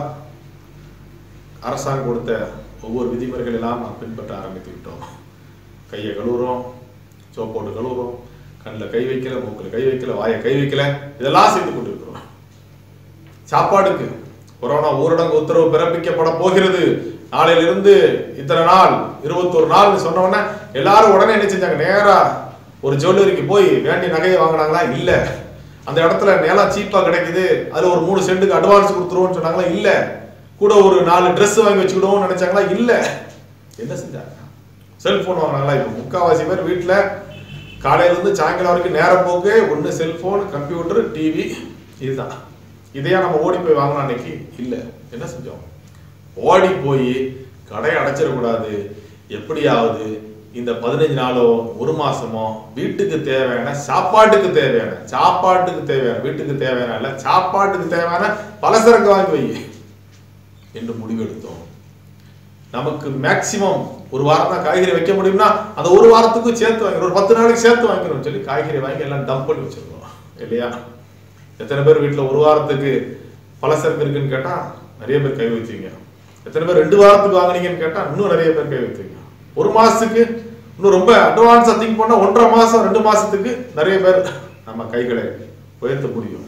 அரசாங்கம் கொடுத்த ஒவ்வொரு விதிமுறைகள் எல்லாம் நாம் பின்பற்ற ஆரம்பித்து விட்டோம். கையை கழுவுறோம், சோப்போட்டு கழுவுறோம், கண்ணில் கை வைக்கல, மூக்கில் கை வைக்கல, வாயை கை வைக்கல, இதெல்லாம் செய்து கொண்டிருக்கிறோம். சாப்பாடுக்கு கொரோனா ஊரடங்கு உத்தரவு பிறப்பிக்கப்பட போகிறது, நாளையிலிருந்து இத்தனை நாள் 21 நாள் சொன்ன உடனே எல்லாரும் உடனே என்ன செஞ்சாங்க, நேரா ஒரு ஜுவல்லரிக்கு போய் வேண்டிய நகையை வாங்கினாங்களா? இல்லை, அந்த இடத்துல நிலம் சீப்பா கிடைக்குது, அதுல ஒரு 3 சென்ட்டுக்கு அட்வான்ஸ் கொடுத்துருவோம்னு சொன்னாங்களா? இல்ல. கூட ஒரு 4 ட்ரெஸ் வாங்கி வச்சுக்கிடுவோம்னு நினைச்சாங்களா? இல்ல. என்ன செஞ்சாங்க? செல்போன் வாங்கினாங்களா? இப்போ முக்காவாசி பேர் வீட்டுல காலையில இருந்து சாயங்காலம் வரைக்கும் நேரம் போக்கு ஒண்ணு செல்போன், கம்ப்யூட்டர், டிவி, இதுதான். இதையா நம்ம ஓடி போய் வாங்கணும் அன்னைக்கு? இல்ல. என்ன செஞ்சோம்? ஓடி போய் கடையை அடைச்சிடக்கூடாது, எப்படியாவது இந்த 15 நாளோ 1 மாசமோ வீட்டுக்கு தேவையான சாப்பாட்டுக்கு தேவையான வீட்டுக்கு தேவையான இல்ல, சாப்பாட்டுக்கு தேவையான பலசரக்கு வாங்கி வை என்று முடிவெடுத்தோம். நமக்கு மேக்சிமம் ஒரு வாரம் தான் காய்கறி வைக்க முடியும்னா அந்த ஒரு வாரத்துக்கும் சேர்த்து வாங்கிடும், ஒரு 10 நாளைக்கு சேர்த்து வாங்கிடும் சொல்லி காய்கறி வாங்கி எல்லாம் டம்ப் பண்ணி வச்சிருக்கோம் இல்லையா? எத்தனை பேர் வீட்டுல ஒரு வாரத்துக்கு பலசரக்கு இருக்குன்னு கேட்டா நிறைய பேர் கை வச்சீங்க. எத்தனை பேர் 2 வாரத்துக்கு வாங்கினீங்கன்னு கேட்டா இன்னும் நிறைய பேர் கை வச்சீங்க. 1 மாசத்துக்கு இன்னும் ரொம்ப அட்வான்ஸா திங்க் பண்ணா 1.5 மாசம் 2 மாசத்துக்கு நிறைய பேர் நம்ம கைகளை உயர்த்த முடியும்.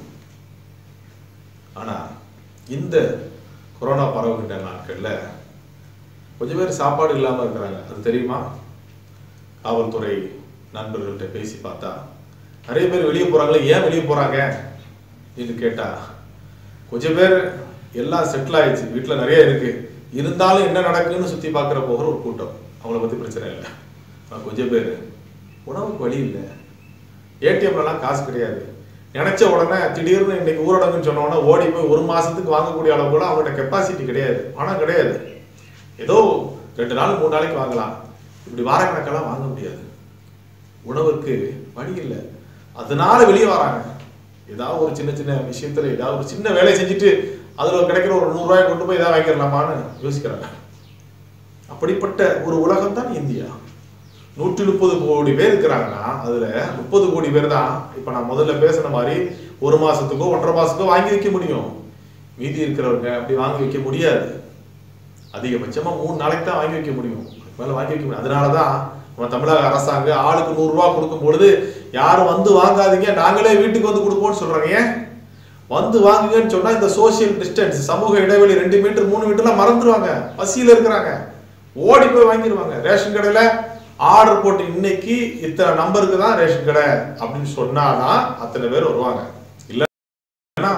ஆனா இந்த கொரோனா பரவுகின்ற நாட்கள்ல கொஞ்சம் பேர் சாப்பாடு இல்லாம இருக்கிறாங்க. அது தெரியுமா? காவல்துறை நண்பர்கள்ட்ட பேசி பார்த்தா நிறைய பேர் வெளியே போறாங்களே. ஏன் வெளியே போறாங்க என்று கேட்டா, கொஞ்சம் பேர் எல்லாம் செட்டில் ஆயிடுச்சு, வீட்டுல நிறைய இருக்கு, இருந்தாலும் என்ன நடக்குன்னு சுத்தி பார்க்கிற போகிற ஒரு கூட்டம், அவங்கள பத்தி பிரச்சனை இல்லை. கொஞ்சம் பேர் உணவுக்கு வழி இல்லை, ஏடிஎம்லாம் காசு கிடையாது, நினைச்ச உடனே திடீர்னு இன்னைக்கு ஊரடங்குன்னு சொன்ன உடனே ஓடி போய் 1 மாசத்துக்கு வாங்கக்கூடிய அளவு கூட அவங்கள்ட்ட கெப்பாசிட்டி கிடையாது, பணம் கிடையாது. ஏதோ 2 நாள் 3 நாளைக்கு வாங்கலாம், இப்படி வாரக்கணக்கெல்லாம் வாங்க முடியாது. உணவுக்கு வழி இல்லை, அதனால வெளியே வராங்க. ஏதாவது ஒரு சின்ன சின்ன விஷயத்துல ஏதாவது ஒரு சின்ன வேலையை செஞ்சுட்டு அதுல கிடைக்கிற ஒரு 100 ரூபாய் கொண்டு போய் ஏதாவது வாங்கிடலாமான்னு யோசிக்கிறாங்க. அப்படிப்பட்ட ஒரு உலகம் தான் இந்தியா. 130 கோடி பேர் இருக்கிறாங்கன்னா அதுல 30 கோடி பேர் தான் இப்ப நான் முதல்ல பேசின மாதிரி 1 மாசத்துக்கோ 1.5 மாசத்துக்கோ வாங்கி வைக்க முடியும். மீதி இருக்கிறவங்க அப்படி வாங்கி வைக்க முடியாது. அதிகபட்சமா 3 நாளைக்கு தான் வாங்கி வைக்க முடியும், மேல வாங்கி வைக்க முடியும். அதனாலதான் நம்ம தமிழக அரசாங்கம் ஆளுக்கு 100 ரூபாய் கொடுக்கும் பொழுது யாரும் வந்து வாங்காதீங்க, நாங்களே வீட்டுக்கு வந்து கொடுப்போம்னு சொல்றாங்க. ஏன் வந்து வாங்குங்கன்னு சொன்னா இந்த சோசியல் டிஸ்டன்ஸ், சமூக இடைவெளி 2 மீட்டர் 3 மீட்டர்லாம் மறந்துடுவாங்க. பசியில இருக்கிறாங்க, ஓடி போய் வாங்கிடுவாங்க. ரேஷன் கடையில ஆர்டர் போட்டு இன்னைக்கு இத்தனை நம்பருக்கு தான் ரேஷன் கடை அப்படின்னு சொன்னாதான் அத்தனை பேர் வருவாங்க, இல்லைன்னா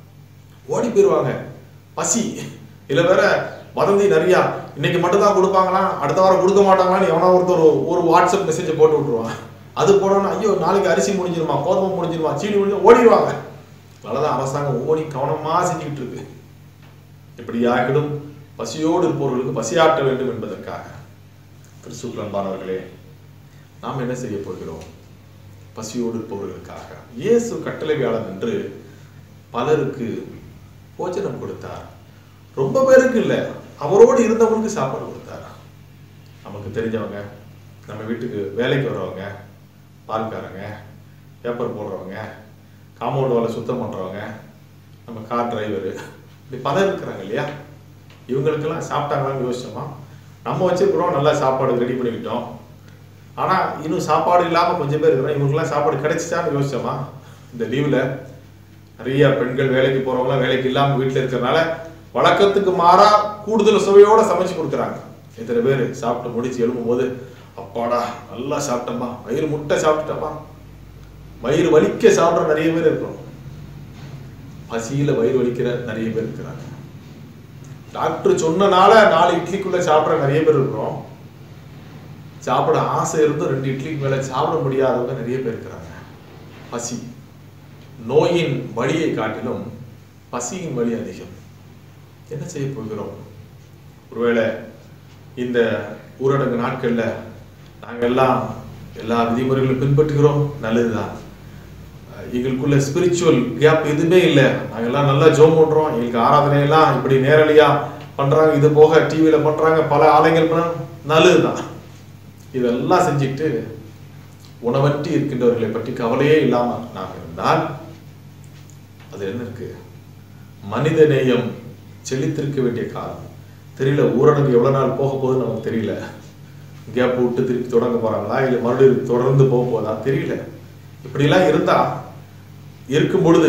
ஓடி போயிருவாங்க. பசி இல்ல வேற வதந்தி நிறைய, இன்னைக்கு மட்டும் தான் கொடுப்பாங்களா, அடுத்த வாரம் கொடுக்க மாட்டாங்களான்னு எவனா ஒருத்தர் ஒரு வாட்ஸ்அப் மெசேஜ் போட்டு விட்டுருவான். அது போடணும், ஐயோ நாளைக்கு அரிசி முடிஞ்சிருமா, கோதுமை முடிஞ்சிருமா, சீனி முடிஞ்சு ஓடிடுவாங்க. அதனாலதான் அரசாங்கம் ஓடி கவனமா செஞ்சுக்கிட்டு இருக்கு. இப்படி ஆகிடும் பசியோடு இருப்பவர்களுக்கு பசியாற்ற வேண்டும் என்பதற்காக. கிறிஸ்துவுக்குள் அன்பானவர்களே, நாம் என்ன செய்ய போகிறோம்? பசியோடு இருப்பவர்களுக்காக இயேசு கட்டளையாளன் என்று பலருக்கு போஜனம் கொடுத்தார். ரொம்ப பேருக்கு இல்ல, அவரோடு இருந்தவங்களுக்கு சாப்பாடு கொடுத்தார். நமக்கு தெரிஞ்சவங்க, நம்ம வீட்டுக்கு வேலைக்கு வர்றவங்க, பால்காரங்க, பேப்பர் போடுறவங்க, காம்பவுண்ட் வாலை சுத்தம் பண்றவங்க, நம்ம கார் டிரைவரு, இப்படி பலர் இருக்கிறாங்க இல்லையா? இவங்களுக்கெல்லாம் சாப்பிட்டாங்களான்னு யோசிச்சோமா? நம்ம வச்சிருக்கிறோம், நல்லா சாப்பாடு ரெடி பண்ணிக்கிட்டோம், ஆனா இன்னும் சாப்பாடு இல்லாம கொஞ்சம் பேர் இருக்கிறோம், இவங்களுக்குலாம் சாப்பாடு கிடைச்சிச்சான்னு யோசிச்சோமா? இந்த லீவ்ல நிறைய பெண்கள் வேலைக்கு போறவங்களாம் வேலைக்கு இல்லாம வீட்டுல இருக்கிறதுனால வழக்கத்துக்கு மாறா கூடுதல் சுவையோட சமைச்சு கொடுக்குறாங்க. எத்தனை பேர் சாப்பிட்டு முடிச்சு எழும்பும் போது அப்பாடா நல்லா சாப்பிட்டோமா, வயிறு முட்டை சாப்பிட்டுட்டோமா, வயிறு வலிக்க சாப்பிட்ற நிறைய பேர் இருக்கிறோம். பசியில வயிறு வலிக்கிற நிறைய பேர் இருக்கிறாங்க. டாக்டர் சொன்னனால 4 இட்லிக்குள்ள சாப்பிட்ற நிறைய பேர் இருக்கிறோம். சாப்பிட ஆசை இருந்தும் 2 இட்லிக்கு மேல சாப்பிட முடியாதவங்க நிறைய பேர் இருக்கிறாங்க. பசி நோயின் வலியை காட்டிலும் பசியின் வலி அதிகம். என்ன செய்ய போகிறோம்? ஒருவேளை இந்த ஊரடங்கு நாட்கள்ல நாங்க எல்லாம் எல்லா விதிமுறைகளும் பின்பற்றுகிறோம், நல்லதுதான். எங்களுக்குள்ள ஸ்பிரிச்சுவல் கேப் எதுவுமே இல்லை, நாங்கெல்லாம் நல்லா ஜோம் பண்றோம், எங்களுக்கு ஆராதனையெல்லாம் இப்படி நேரடியா பண்றாங்க, இது போக டிவியில பண்றாங்க, பல ஆலயங்கள் பண்றாங்க, நல்லதுதான். இதெல்லாம் செஞ்சுட்டு உணவற்றி இருக்கின்றவர்களை பற்றி கவலையே இல்லாம நாம் இருந்தால் அது என்ன இருக்கு? மனித நேயம் செழித்திருக்க வேண்டிய காலம். தெரியல ஊரடங்கு எவ்வளவு நாள் போக போகுதுன்னு நமக்கு தெரியல. கேப் விட்டு திருப்பி தொடங்க போறாங்களா, இல்லை மறுபடியும் தொடர்ந்து போக போதா தெரியல. இப்படிலாம் இருந்தா இருக்கும் பொழுது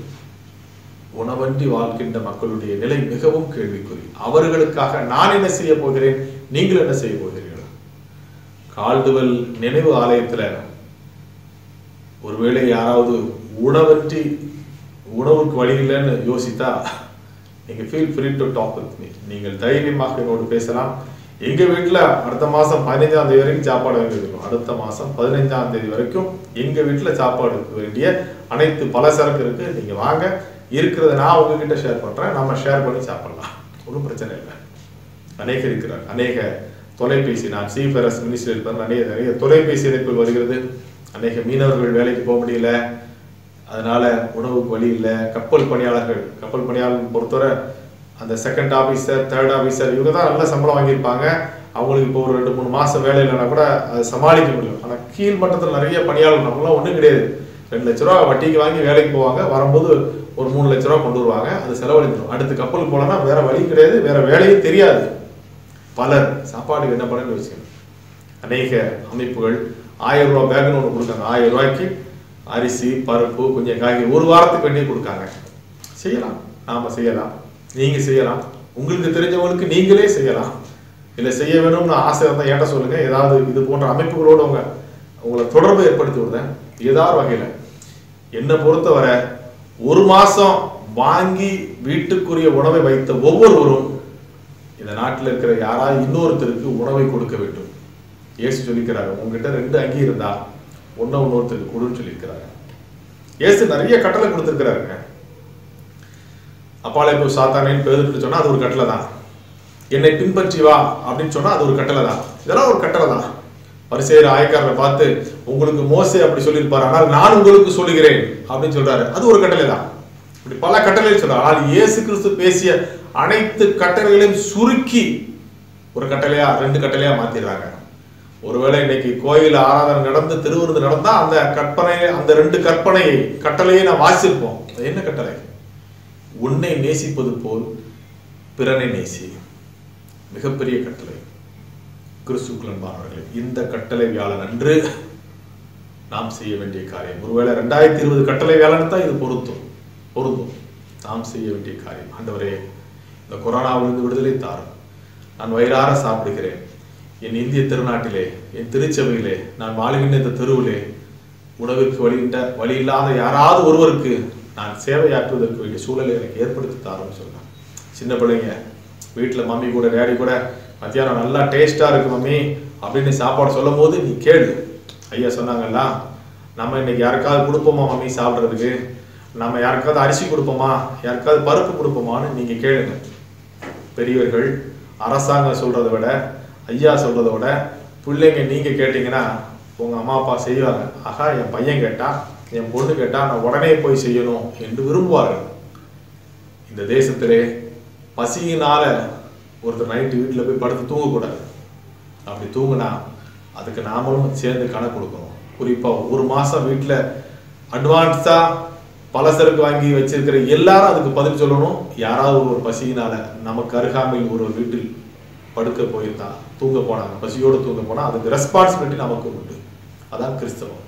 உணவன்றி வாழ்கின்ற மக்களுடைய நிலை மிகவும் கேள்விக்குறி. அவர்களுக்காக நான் என்ன செய்ய போகிறேன், நீங்கள் என்ன செய்ய போகிறீர்கள்? கால்டுவெல் நினைவு ஆலயத்துல ஒருவேளை யாராவது உணவுக்கு வழி இல்லைன்னு யோசித்தா நீங்கள் feel free to talk with me. நீங்கள் தைரியமாக என்னோடு பேசலாம். எங்கள் வீட்டில் அடுத்த மாதம் 15ஆம் தேதி வரைக்கும் சாப்பாடு வாங்கியிருக்கோம். அடுத்த மாதம் 15ஆம் தேதி வரைக்கும் எங்கள் வீட்டில் சாப்பாடு வேண்டிய அனைத்து பலசரக்கு இருக்குது. நீங்கள் வாங்க, இருக்கிறத நான் உங்ககிட்ட ஷேர் பண்ணுறேன். நம்ம ஷேர் பண்ணி சாப்பிட்லாம், ஒன்றும் பிரச்சனை இல்லை. அநேக இருக்கிறார், அநேக தொலைபேசி, நான் சீஃபரஸ் மினிஸ்டர் இருப்பேன், நிறைய தொலைபேசி இணைப்புகள் வருகிறது. அநேக மீனவர்கள் வேலைக்கு போக முடியல, அதனால உணவுக்கு வழி இல்லை. கப்பல் பணியாளர்கள் பொறுத்தவரை அந்த செகண்ட் ஆஃபீஸர், தேர்ட் ஆஃபீஸர் இவங்க தான் நல்ல சம்பளம் வாங்கியிருப்பாங்க. அவங்களுக்கு இப்போ ஒரு 2-3 மாதம் வேலை இல்லைன்னா கூட அதை சமாளிக்க முடியும். ஆனால் கீழ் மட்டத்தில் நிறைய பணியாளர்கள் நம்மளாம் ஒன்றும் கிடையாது. 2 லட்ச ரூபா வட்டிக்கு வாங்கி வேலைக்கு போவாங்க, வரும்போது ஒரு 3 லட்ச ரூபா கொண்டு வருவாங்க. அது செலவழிக்கணும். அடுத்து கப்பலுக்கு போகலன்னா வேற வழி கிடையாது, வேற வேலையும் தெரியாது. பலர் சாப்பாடு என்ன பண்ணு வச்சுக்கணும். அநேக அமைப்புகள் 1000 ரூபா பேக்னு ஒன்று கொடுக்காங்க. 1000 ரூபாய்க்கு அரிசி, பருப்பு, கொஞ்சம் காய்கறி ஒரு வாரத்துக்கு வேண்டிய கொடுக்காங்க. செய்யலாம், நாம செய்யலாம், நீங்க செய்யலாம், உங்களுக்கு தெரிஞ்சவங்களுக்கு நீங்களே செய்யலாம். இல்லை செய்ய வேணும்னு ஆசை இருந்தால் ஏன்ட்ட சொல்லுங்க. ஏதாவது இது போன்ற அமைப்புகளோடு உங்களை தொடர்பு ஏற்படுத்தி விடுறேன். ஏதாவது வகையில் என்னை பொறுத்தவரை 1 மாசம் வாங்கி வீட்டுக்குரிய உணவை வைத்த ஒவ்வொருவரும் இந்த நாட்டில் இருக்கிற யாராவது இன்னொருத்தருக்கு உணவை கொடுக்க வேண்டும். இயேசு சொல்லிக்கிறாரு, உங்ககிட்ட 2 அங்கி இருந்தா இன்னொருத்தருக்கு கொடுன்னு சொல்லியிருக்கிறாரு. இயேசு நிறைய கட்டளை கொடுத்துருக்கிறாருங்க. அப்பாலே போய் சாத்தானேன்னு பேதுட்டு சொன்னா அது ஒரு கட்டளை தான். என்னை பின்பற்றி வா அப்படின்னு சொன்னா அது ஒரு கட்டளை தான். இதெல்லாம் ஒரு கட்டளை தான். பரிசேயர் ஆயக்காரரை பார்த்து உங்களுக்கு மோசே அப்படி சொல்லியிருப்பாரு, ஆனால் நான் உங்களுக்கு சொல்லுகிறேன் அப்படின்னு சொல்றாரு, அது ஒரு கட்டளை தான். இப்படி பல கட்டளை சொல்றாரு. ஆனால் இயேசு கிறிஸ்து பேசிய அனைத்து கட்டளைகளையும் சுருக்கி ஒரு கட்டளையா 2 கட்டளையா மாத்திடுறாங்க. ஒருவேளை இன்னைக்கு கோயில் ஆராதனை நடந்து திருவிருந்து நடந்தா அந்த 2 கட்டளையை நான் வாசிப்போம். என்ன கட்டளை? உன்னை நேசிப்பது போல் பிறனை நேசி. மிகப்பெரிய கட்டளை. கிறிஸ்துவுக்குள் அன்பானவர்களே, இந்த கட்டளை வியாழன் அன்று நாம் செய்ய வேண்டிய காரியம். ஒருவேளை 2020 கட்டளை வியாழன் தான் இது பொருந்தும். நாம் செய்ய வேண்டிய காரியம், ஆண்டவரே இந்த கொரோனாவிலிருந்து விடுதலை தாரும். நான் வயிறார சாப்பிடுகிறேன். என் இந்திய திருநாட்டிலே, என் திருச்சபையிலே, நான் வாழ்கின்ற இந்த தெருவிலே உணவிற்கு வழி இல்லாத யாராவது ஒருவருக்கு நான் சேவையாற்றுவதற்கு வேண்டிய சூழலை எனக்கு ஏற்படுத்தி தாருன்னு சொல்றேன். சின்ன பிள்ளைங்க வீட்டில் மம்மி கூட டேடி கூட மத்தியானம் நல்லா டேஸ்டா இருக்கு மம்மி அப்படின்னு சாப்பாடு சொல்லும் போது நீ கேளு. ஐயா சொன்னாங்கல்ல, நம்ம இன்னைக்கு யாருக்காவது கொடுப்போமா மம்மி சாப்பிட்றதுக்கு, நம்ம யாருக்காவது அரிசி கொடுப்போமா, யாருக்காவது பருப்பு கொடுப்போமான்னு நீங்க கேளுங்க. பெரியவர்கள் அரசாங்கம் சொல்றதை விட, ஐயா சொல்றதை விட பிள்ளைங்க நீங்க கேட்டீங்கன்னா உங்க அம்மா அப்பா செய்வாங்க. ஆகா, என் பையன் கேட்டா, என் பொண்ணு கேட்டா நான் உடனே போய் செய்யணும் என்று விரும்புவார்கள். இந்த தேசத்திலே பசியினால ஒருத்தர் நைட்டு வீட்டில் போய் படுத்து தூங்கக்கூடாது. அப்படி தூங்கினா அதுக்கு நாமளும் சேர்ந்து கணக்கு கொடுக்கணும். குறிப்பாக 1 மாசம் வீட்டில் அட்வான்ஸா பலசரக்கு வாங்கி வச்சிருக்கிற எல்லாரும் அதுக்கு பதில் சொல்லணும். யாராவது ஒரு பசியினால நமக்கு அருகாமையில் ஒரு வீட்டில் படுக்க போயிருந்தா, தூங்க போனாங்க, பசியோடு தூங்க போனா அதுக்கு ரெஸ்பான்சிபிலிட்டி நமக்கு உண்டு. அதான் கிறிஸ்தவம்.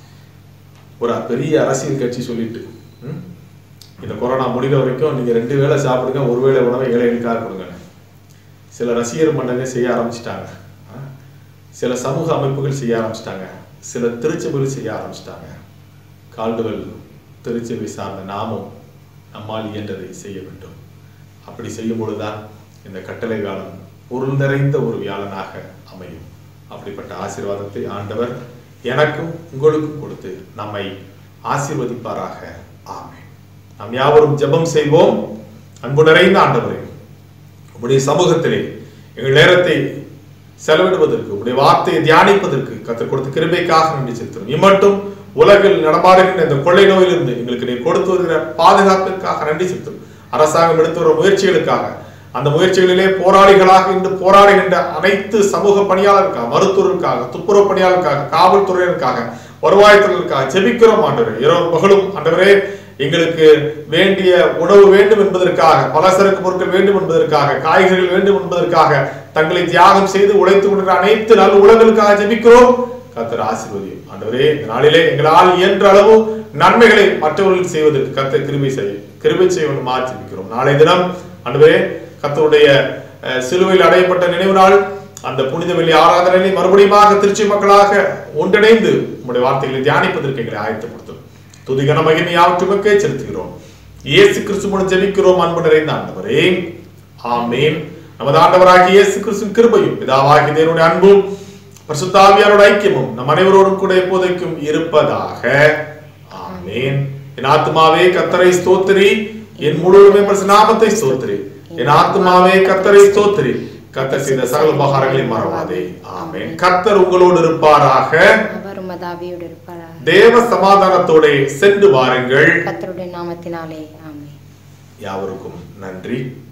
ஒரு பெரிய அரசியல் கட்சி சொல்லிட்டு இந்த கொரோனா முடிகிற வரைக்கும் நீங்க 2 வேளை சாப்பிடுங்க, 1 வேளை உணவை ஏழைகளுக்காக கொடுங்க. சில ரசிகர் மன்றங்கள் செய்ய ஆரம்பிச்சிட்டாங்க, சில சமூக அமைப்புகள் செய்ய ஆரம்பிச்சிட்டாங்க, சில திருச்சபைகள் செய்ய ஆரம்பிச்சிட்டாங்க. கால்டுவெல் திருச்சபை சார்ந்த நாமும் நம்மால் இயன்றதை செய்ய வேண்டும். அப்படி செய்யும் பொழுதுதான் இந்த கட்டளை வியாழன் பொருள் நிறைந்த ஒரு வியாழனாக அமையும். அப்படிப்பட்ட ஆசீர்வாதத்தை ஆண்டவர் எனக்கும் உங்களுக்கும் கொடுத்து நம்மை ஆசீர்வதிப்பாராக. ஆமென். நாம் யாவரும் ஜெபம் செய்வோம். அன்பு நிறைந்த ஆண்டவரே, உம்முடைய சமூகத்திலே எங்கள் நேரத்தை செலவிடுவதற்கு, உடைய வார்த்தையை தியானிப்பதற்கு கர்த்தர் கொடுத்த கிருபைக்காக நன்றி செலுத்துகிறோம். இம்மட்டும் உலகில் நடமாடுகின்ற இந்த கொள்ளை நோயிலிருந்து எங்களுக்கு நீர் கொடுத்து வருகிற பாதுகாப்பிற்காக நன்றி செலுத்துகிறோம். அரசாங்கம் எடுத்து வரும் முயற்சிகளுக்காக, அந்த முயற்சிகளிலே போராளிகளாக இன்று போராடுகின்ற அனைத்து சமூக பணியாளருக்காக, மருத்துவருக்காக, துப்புரவு பணியாளருக்காக, காவல்துறையினருக்காக, வருவாய்த்துறையினருக்காக ஜெபிக்கிறோம். ஆண்டவரே, இரவு பகலும் ஆண்டவரே எங்களுக்கு வேண்டிய உணவு வேண்டும் என்பதற்காக, பலசரக்கு பொருட்கள் வேண்டும் என்பதற்காக, காய்கறிகள் வேண்டும் என்பதற்காக தங்களை தியாகம் செய்து உழைத்து கொண்டிருக்கிற அனைத்து நல்ல உலகளுக்காக ஜெபிக்கிறோம். கர்த்தர் ஆசீர்வதியும். ஆண்டவரே, இந்த நாளிலே எங்களால் இயன்ற அளவு நன்மைகளை மற்றவர்களுக்கு செய்வதற்கு கர்த்தர் கிருபை செய்ய ஜெபிக்கிறோம். நாளை தினம் ஆண்டவரே கர்த்தருடைய சிலுவையில் அடையப்பட்ட நினைவு நாள், அந்த புனித வெள்ளி ஆராதனை மறுபடியும் திருச்சி மக்களாக ஒன்றிணைந்து உங்களுடைய வார்த்தைகளை தியானிப்பதற்கு எங்களை ஆயத்தப்படுத்தும். துதி கன மகிமை யாவற்றுமக்கே செலுத்துகிறோம். இயேசு கிறிஸ்து மூலம் ஜெபிக்கிறோம் அன்பு நிறைந்த ஆண்டவரே, ஆமென். நமது ஆண்டவராகிய இயேசு கிறிஸ்துவின் கிருபையும் பிதாவாகிய தேவனுடைய அன்பும் பரிசுத்த ஆவியானவருடைய ஐக்கியமும் நம் அனைவரோடும் கூட எப்போதைக்கும் இருப்பதாக. ஆமென். என் ஆத்துமாவே கர்த்தரை ஸ்தோத்திரி, என் முழுவதுமே பரிசுத்த நாமத்தை ஸ்தோத்திரி. என் ஆத்துமாவே கர்த்தரை ஸ்தோத்திரி, கர்த்தர் செய்த சகல உபகாரங்களை மறவாதே. ஆமென். கர்த்தர் உங்களோடு இருப்பாராக. தேவ சமாதானத்தோட சென்று வாருங்கள். கர்த்தருடைய நாமத்தினாலே ஆமென். யாவருக்கும் நன்றி.